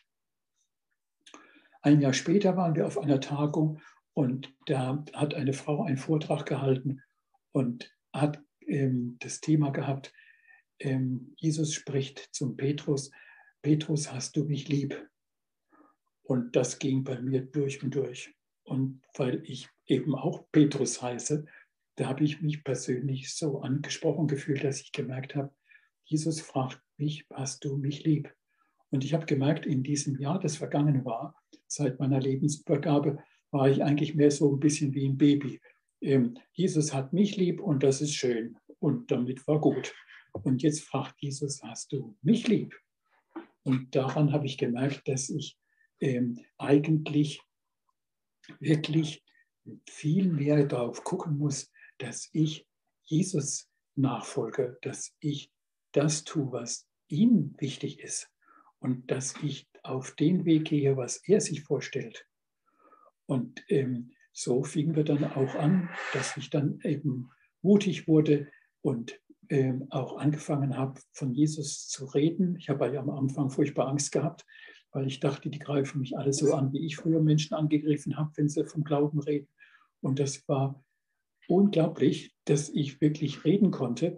Ein Jahr später waren wir auf einer Tagung und da hat eine Frau einen Vortrag gehalten und hat das Thema gehabt, Jesus spricht zum Petrus, Petrus, hast du mich lieb? Und das ging bei mir durch und durch. Und weil ich eben auch Petrus heiße, da habe ich mich persönlich so angesprochen gefühlt, dass ich gemerkt habe, Jesus fragt mich, hast du mich lieb? Und ich habe gemerkt, in diesem Jahr, das vergangen war, seit meiner Lebensübergabe, war ich eigentlich mehr so ein bisschen wie ein Baby. Jesus hat mich lieb und das ist schön. Und damit war gut. Und jetzt fragt Jesus, hast du mich lieb? Und daran habe ich gemerkt, dass ich eigentlich wirklich viel mehr darauf gucken muss, dass ich Jesus nachfolge, dass ich das tue, was ihm wichtig ist und dass ich auf den Weg gehe, was er sich vorstellt. Und so fingen wir dann auch an, dass ich dann eben mutig wurde und auch angefangen habe, von Jesus zu reden. Ich habe ja am Anfang furchtbar Angst gehabt, weil ich dachte, die greifen mich alle so an, wie ich früher Menschen angegriffen habe, wenn sie vom Glauben reden. Und das war unglaublich, dass ich wirklich reden konnte.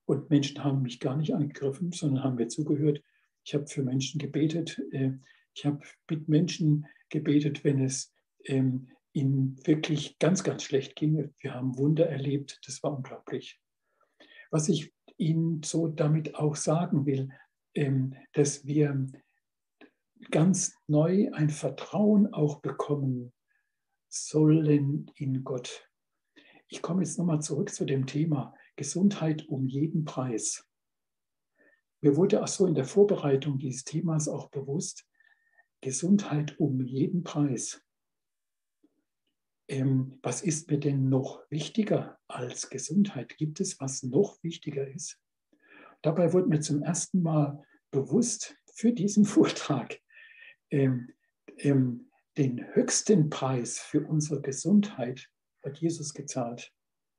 Und Menschen haben mich gar nicht angegriffen, sondern haben mir zugehört. Ich habe für Menschen gebetet. Ich habe mit Menschen gebetet, wenn es ihnen wirklich ganz, ganz schlecht ging. Wir haben Wunder erlebt. Das war unglaublich. Was ich Ihnen so damit auch sagen will, dass wir ganz neu ein Vertrauen auch bekommen sollen in Gott. Ich komme jetzt nochmal zurück zu dem Thema Gesundheit um jeden Preis. Mir wurde auch so in der Vorbereitung dieses Themas auch bewusst, Gesundheit um jeden Preis. Was ist mir denn noch wichtiger als Gesundheit? Gibt es, was noch wichtiger ist? Dabei wurde mir zum ersten Mal bewusst für diesen Vortrag, den höchsten Preis für unsere Gesundheit hat Jesus gezahlt,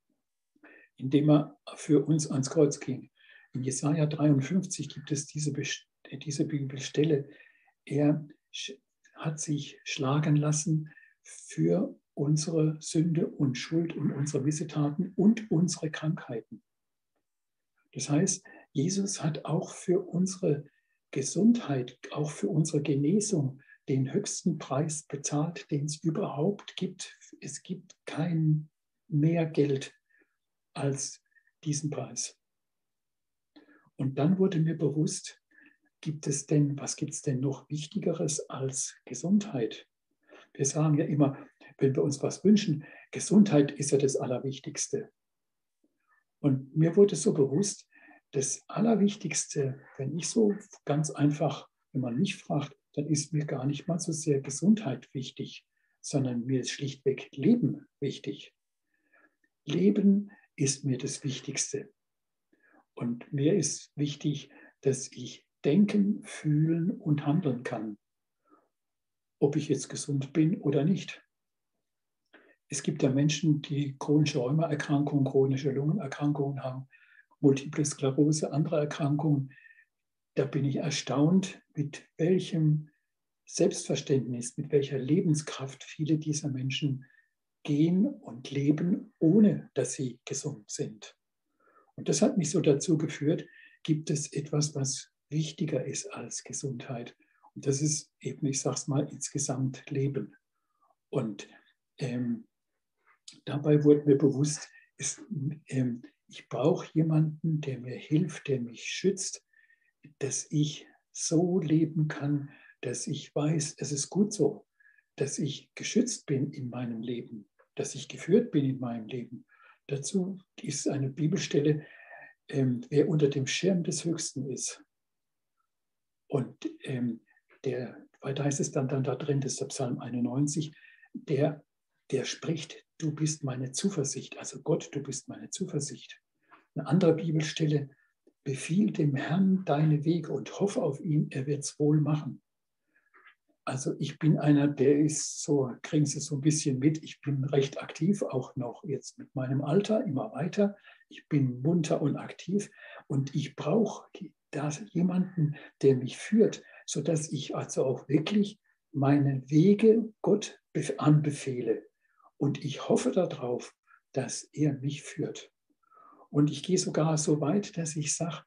indem er für uns ans Kreuz ging. In Jesaja 53 gibt es diese Bibelstelle. Er hat sich schlagen lassen für unsere Sünde und Schuld und unsere Missetaten und unsere Krankheiten. Das heißt, Jesus hat auch für unsere Gesundheit, auch für unsere Genesung den höchsten Preis bezahlt, den es überhaupt gibt. Es gibt kein mehr Geld als diesen Preis. Und dann wurde mir bewusst, was gibt es denn noch Wichtigeres als Gesundheit? Wir sagen ja immer, wenn wir uns was wünschen, Gesundheit ist ja das Allerwichtigste. Und mir wurde so bewusst, das Allerwichtigste, wenn ich so ganz einfach, wenn man mich fragt, dann ist mir gar nicht mal so sehr Gesundheit wichtig, sondern mir ist schlichtweg Leben wichtig. Leben ist mir das Wichtigste. Und mir ist wichtig, dass ich denken, fühlen und handeln kann, ob ich jetzt gesund bin oder nicht. Es gibt ja Menschen, die chronische Rheumaerkrankungen, chronische Lungenerkrankungen haben, Multiple Sklerose, andere Erkrankungen. Da bin ich erstaunt, mit welchem Selbstverständnis, mit welcher Lebenskraft viele dieser Menschen gehen und leben, ohne dass sie gesund sind. Und das hat mich so dazu geführt, gibt es etwas, was wichtiger ist als Gesundheit. Und das ist eben, ich sage es mal, insgesamt Leben. Und dabei wurde mir bewusst, ich brauche jemanden, der mir hilft, der mich schützt, dass ich so leben kann, dass ich weiß, es ist gut so, dass ich geschützt bin in meinem Leben, dass ich geführt bin in meinem Leben. Dazu ist eine Bibelstelle, wer unter dem Schirm des Höchsten ist. Und weiter heißt es dann da drin, das ist der Psalm 91, der spricht, du bist meine Zuversicht, also Gott, du bist meine Zuversicht. Eine andere Bibelstelle, befiehl dem Herrn deine Wege und hoffe auf ihn, er wird es wohl machen. Also ich bin einer, der ist so, kriegen Sie so ein bisschen mit, ich bin recht aktiv, auch noch jetzt mit meinem Alter, immer weiter. Ich bin munter und aktiv und ich brauche da jemanden, der mich führt, sodass ich also auch wirklich meine Wege Gott anbefehle. Und ich hoffe darauf, dass er mich führt. Und ich gehe sogar so weit, dass ich sage,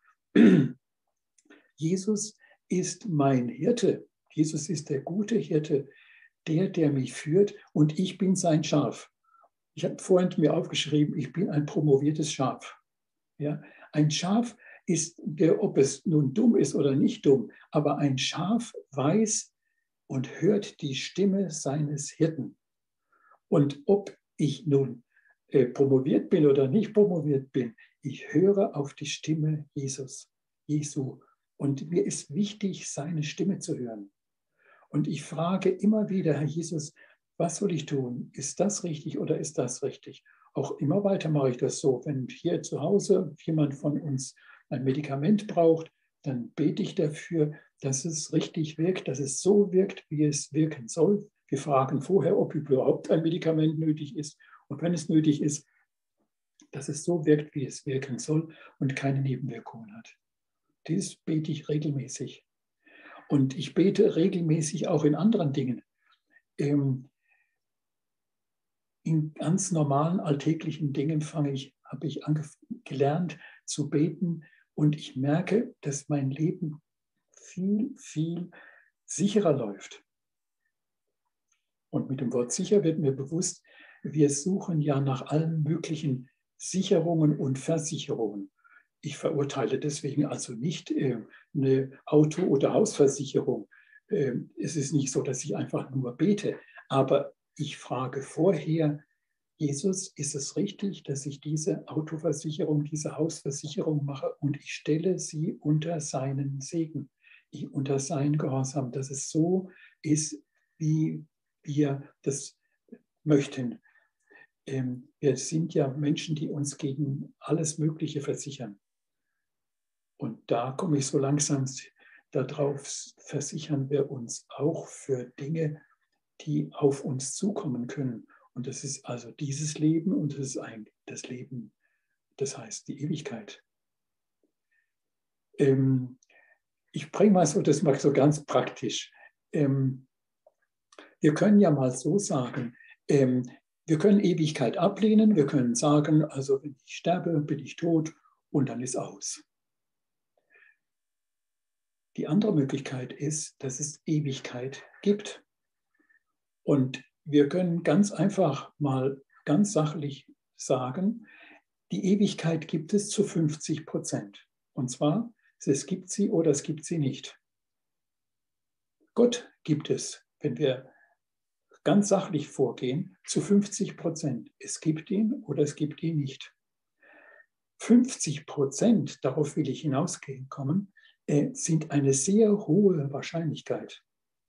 Jesus ist mein Hirte. Jesus ist der gute Hirte, der mich führt und ich bin sein Schaf. Ich habe vorhin mir aufgeschrieben, ich bin ein promoviertes Schaf. Ja? Ein Schaf ist, ob es nun dumm ist oder nicht dumm, aber ein Schaf weiß und hört die Stimme seines Hirten. Und ob ich nun promoviert bin oder nicht promoviert bin, ich höre auf die Stimme Jesu. Und mir ist wichtig, seine Stimme zu hören. Und ich frage immer wieder, Herr Jesus, was soll ich tun? Ist das richtig oder ist das richtig? Auch immer weiter mache ich das so. Wenn hier zu Hause jemand von uns ein Medikament braucht, dann bete ich dafür, dass es richtig wirkt, dass es so wirkt, wie es wirken soll. Wir fragen vorher, ob überhaupt ein Medikament nötig ist. Und wenn es nötig ist, dass es so wirkt, wie es wirken soll und keine Nebenwirkungen hat. Dies bete ich regelmäßig. Und ich bete regelmäßig auch in anderen Dingen. In ganz normalen alltäglichen Dingen habe ich gelernt zu beten und ich merke, dass mein Leben viel, viel sicherer läuft. Und mit dem Wort sicher wird mir bewusst, wir suchen ja nach allen möglichen Sicherungen und Versicherungen. Ich verurteile deswegen also nicht eine Auto- oder Hausversicherung. Es ist nicht so, dass ich einfach nur bete, aber ich frage vorher, Jesus, ist es richtig, dass ich diese Autoversicherung, diese Hausversicherung mache und ich stelle sie unter seinen Segen, unter seinen Gehorsam, dass es so ist, wie wir das möchten. Wir sind ja Menschen, die uns gegen alles Mögliche versichern. Und da komme ich so langsam darauf, versichern wir uns auch für Dinge, die auf uns zukommen können. Und das ist also dieses Leben und das ist eigentlich das Leben, das heißt die Ewigkeit. Ich bringe mal so, das mal so ganz praktisch. Wir können ja mal so sagen, wir können Ewigkeit ablehnen, wir können sagen, also wenn ich sterbe, bin ich tot und dann ist aus. Die andere Möglichkeit ist, dass es Ewigkeit gibt. Und wir können ganz einfach mal ganz sachlich sagen, die Ewigkeit gibt es zu 50%. Und zwar, es gibt sie oder es gibt sie nicht. Gott gibt es, wenn wir ganz sachlich vorgehen, zu 50%. Es gibt ihn oder es gibt ihn nicht. 50%, darauf will ich hinauskommen, sind eine sehr hohe Wahrscheinlichkeit.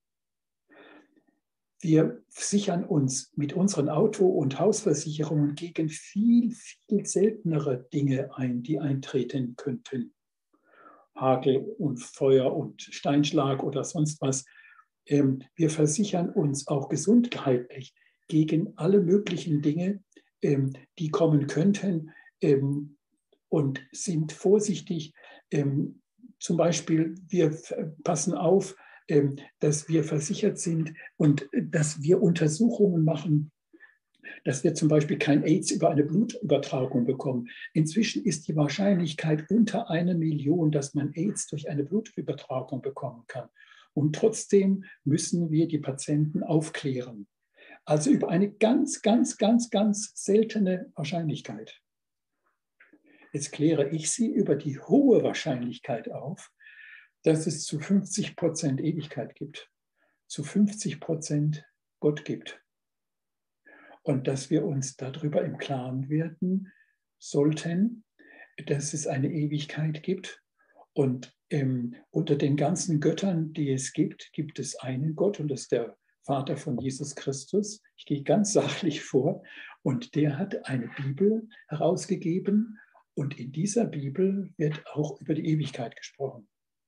Wir sichern uns mit unseren Auto- und Hausversicherungen gegen viel, viel seltenere Dinge ein, die eintreten könnten. Hagel und Feuer und Steinschlag oder sonst was. Wir versichern uns auch gesundheitlich gegen alle möglichen Dinge, die kommen könnten und sind vorsichtig. Zum Beispiel, wir passen auf, dass wir versichert sind und dass wir Untersuchungen machen, dass wir zum Beispiel kein AIDS über eine Blutübertragung bekommen. Inzwischen ist die Wahrscheinlichkeit unter 1 Million, dass man AIDS durch eine Blutübertragung bekommen kann. Und trotzdem müssen wir die Patienten aufklären. Also über eine ganz, ganz, ganz, ganz seltene Wahrscheinlichkeit. Jetzt kläre ich Sie über die hohe Wahrscheinlichkeit auf, dass es zu 50% Ewigkeit gibt, zu 50% Gott gibt. Und dass wir uns darüber im Klaren werden sollten, dass es eine Ewigkeit gibt. Und unter den ganzen Göttern, die es gibt, gibt es einen Gott und das ist der Vater von Jesus Christus. Ich gehe ganz sachlich vor und der hat eine Bibel herausgegeben und in dieser Bibel wird auch über die Ewigkeit gesprochen.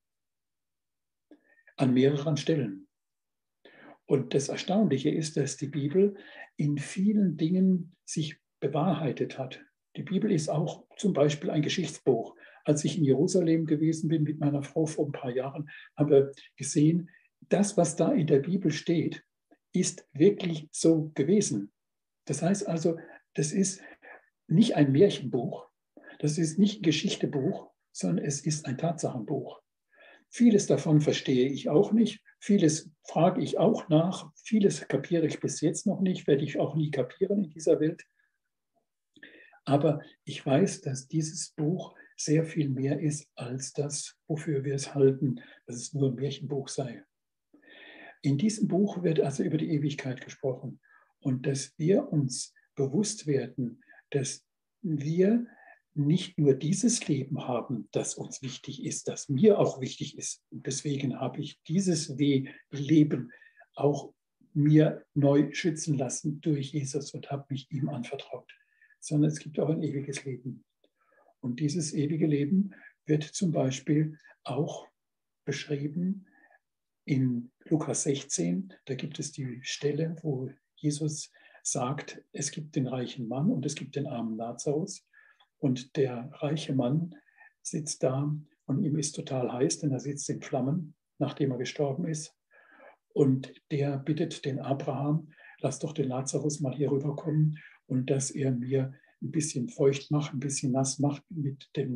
An mehreren Stellen. Und das Erstaunliche ist, dass die Bibel in vielen Dingen sich bewahrheitet hat. Die Bibel ist auch zum Beispiel ein Geschichtsbuch. Als ich in Jerusalem gewesen bin mit meiner Frau vor ein paar Jahren, haben wir gesehen, das, was da in der Bibel steht, ist wirklich so gewesen. Das heißt also, das ist nicht ein Märchenbuch, das ist nicht ein Geschichtebuch, sondern es ist ein Tatsachenbuch. Vieles davon verstehe ich auch nicht, vieles frage ich auch nach, vieles kapiere ich bis jetzt noch nicht, werde ich auch nie kapieren in dieser Welt. Aber ich weiß, dass dieses Buch sehr viel mehr ist als das, wofür wir es halten, dass es nur ein Märchenbuch sei. In diesem Buch wird also über die Ewigkeit gesprochen und dass wir uns bewusst werden, dass wir nicht nur dieses Leben haben, das uns wichtig ist, das mir auch wichtig ist. Und deswegen habe ich dieses Leben auch mir neu schützen lassen durch Jesus und habe mich ihm anvertraut. Sondern es gibt auch ein ewiges Leben. Und dieses ewige Leben wird zum Beispiel auch beschrieben in Lukas 16. Da gibt es die Stelle, wo Jesus sagt, es gibt den reichen Mann und es gibt den armen Lazarus. Und der reiche Mann sitzt da und ihm ist total heiß, denn er sitzt in Flammen, nachdem er gestorben ist. Und der bittet den Abraham, lass doch den Lazarus mal hier rüberkommen und dass er mir ein bisschen feucht macht, ein bisschen nass macht mit dem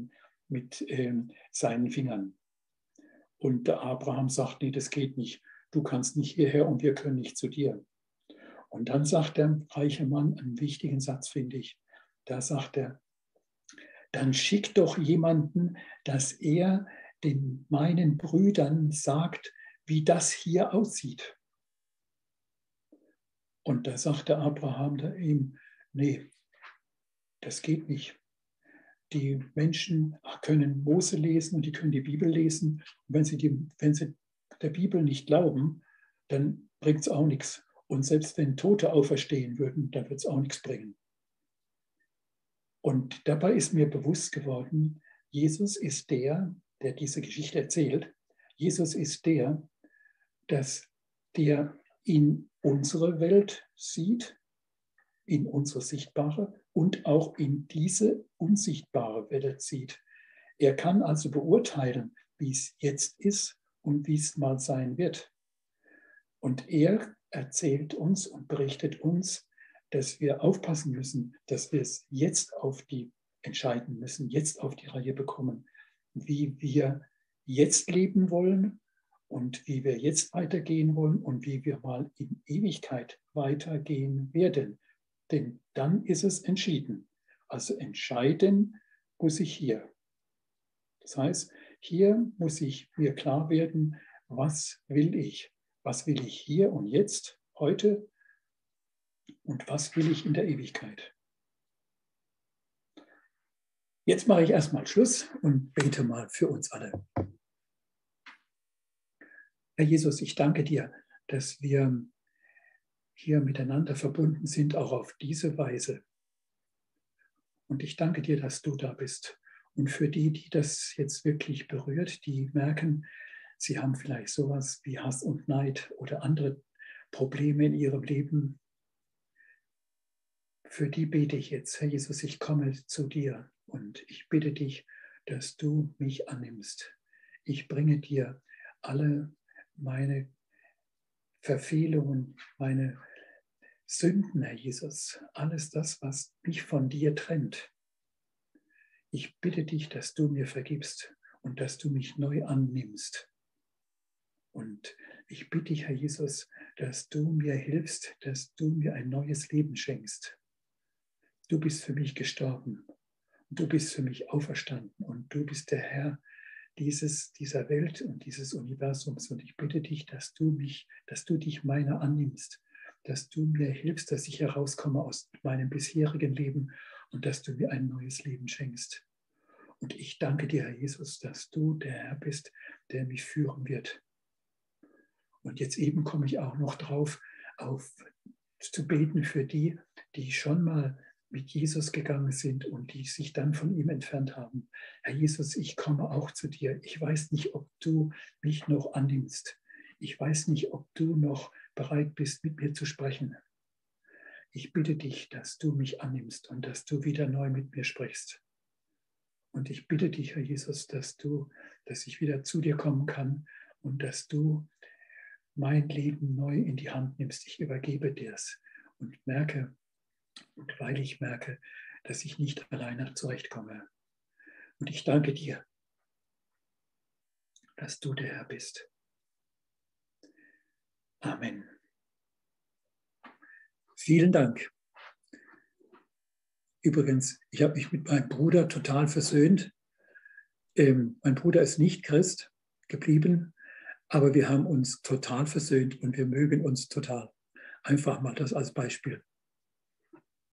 mit seinen Fingern. Und der Abraham sagt, nee, das geht nicht. Du kannst nicht hierher und wir können nicht zu dir. Und dann sagt der reiche Mann einen wichtigen Satz, finde ich. Da sagt er, dann schick doch jemanden, dass er meinen Brüdern sagt, wie das hier aussieht. Und da sagt der Abraham da ihm, nee, das geht nicht. Die Menschen können Mose lesen und die können die Bibel lesen. Und wenn sie der Bibel nicht glauben, dann bringt es auch nichts. Und selbst wenn Tote auferstehen würden, dann wird es auch nichts bringen. Und dabei ist mir bewusst geworden, Jesus ist der diese Geschichte erzählt. Jesus ist der in unsere Welt sieht, in unsere sichtbare und auch in diese unsichtbare Welt sieht. Er kann also beurteilen, wie es jetzt ist und wie es mal sein wird. Und er erzählt uns und berichtet uns, dass wir aufpassen müssen, dass wir es jetzt entscheiden müssen, jetzt auf die Reihe bekommen, wie wir jetzt leben wollen und wie wir jetzt weitergehen wollen und wie wir mal in Ewigkeit weitergehen werden. Denn dann ist es entschieden. Also entscheiden muss ich hier. Das heißt, hier muss ich mir klar werden, was will ich? Was will ich hier und jetzt, heute? Und was will ich in der Ewigkeit? Jetzt mache ich erstmal Schluss und bete mal für uns alle. Herr Jesus, ich danke dir, dass wir hier miteinander verbunden sind, auch auf diese Weise. Und ich danke dir, dass du da bist. Und für die das jetzt wirklich berührt, die merken, sie haben vielleicht sowas wie Hass und Neid oder andere Probleme in ihrem Leben. Für die bete ich jetzt, Herr Jesus, ich komme zu dir und ich bitte dich, dass du mich annimmst. Ich bringe dir alle meine Verfehlungen, meine Sünden, Herr Jesus, alles das, was mich von dir trennt. Ich bitte dich, dass du mir vergibst und dass du mich neu annimmst. Und ich bitte dich, Herr Jesus, dass du mir hilfst, dass du mir ein neues Leben schenkst. Du bist für mich gestorben und du bist für mich auferstanden und du bist der Herr dieser Welt und dieses Universums. Und ich bitte dich, dass du dich meiner annimmst, dass du mir hilfst, dass ich herauskomme aus meinem bisherigen Leben und dass du mir ein neues Leben schenkst. Und ich danke dir, Herr Jesus, dass du der Herr bist, der mich führen wird. Und jetzt eben komme ich auch noch drauf, zu beten für die schon mal mit Jesus gegangen sind und die sich dann von ihm entfernt haben. Herr Jesus, ich komme auch zu dir. Ich weiß nicht, ob du mich noch annimmst. Ich weiß nicht, ob du noch bereit bist, mit mir zu sprechen. Ich bitte dich, dass du mich annimmst und dass du wieder neu mit mir sprichst. Und ich bitte dich, Herr Jesus, dass ich wieder zu dir kommen kann und dass du mein Leben neu in die Hand nimmst. Ich übergebe dir es und weil ich merke, dass ich nicht alleine zurechtkomme. Und ich danke dir, dass du der Herr bist. Amen. Vielen Dank. Übrigens, ich habe mich mit meinem Bruder total versöhnt. Mein Bruder ist nicht Christ geblieben, aber wir haben uns total versöhnt und wir mögen uns total. Einfach mal das als Beispiel.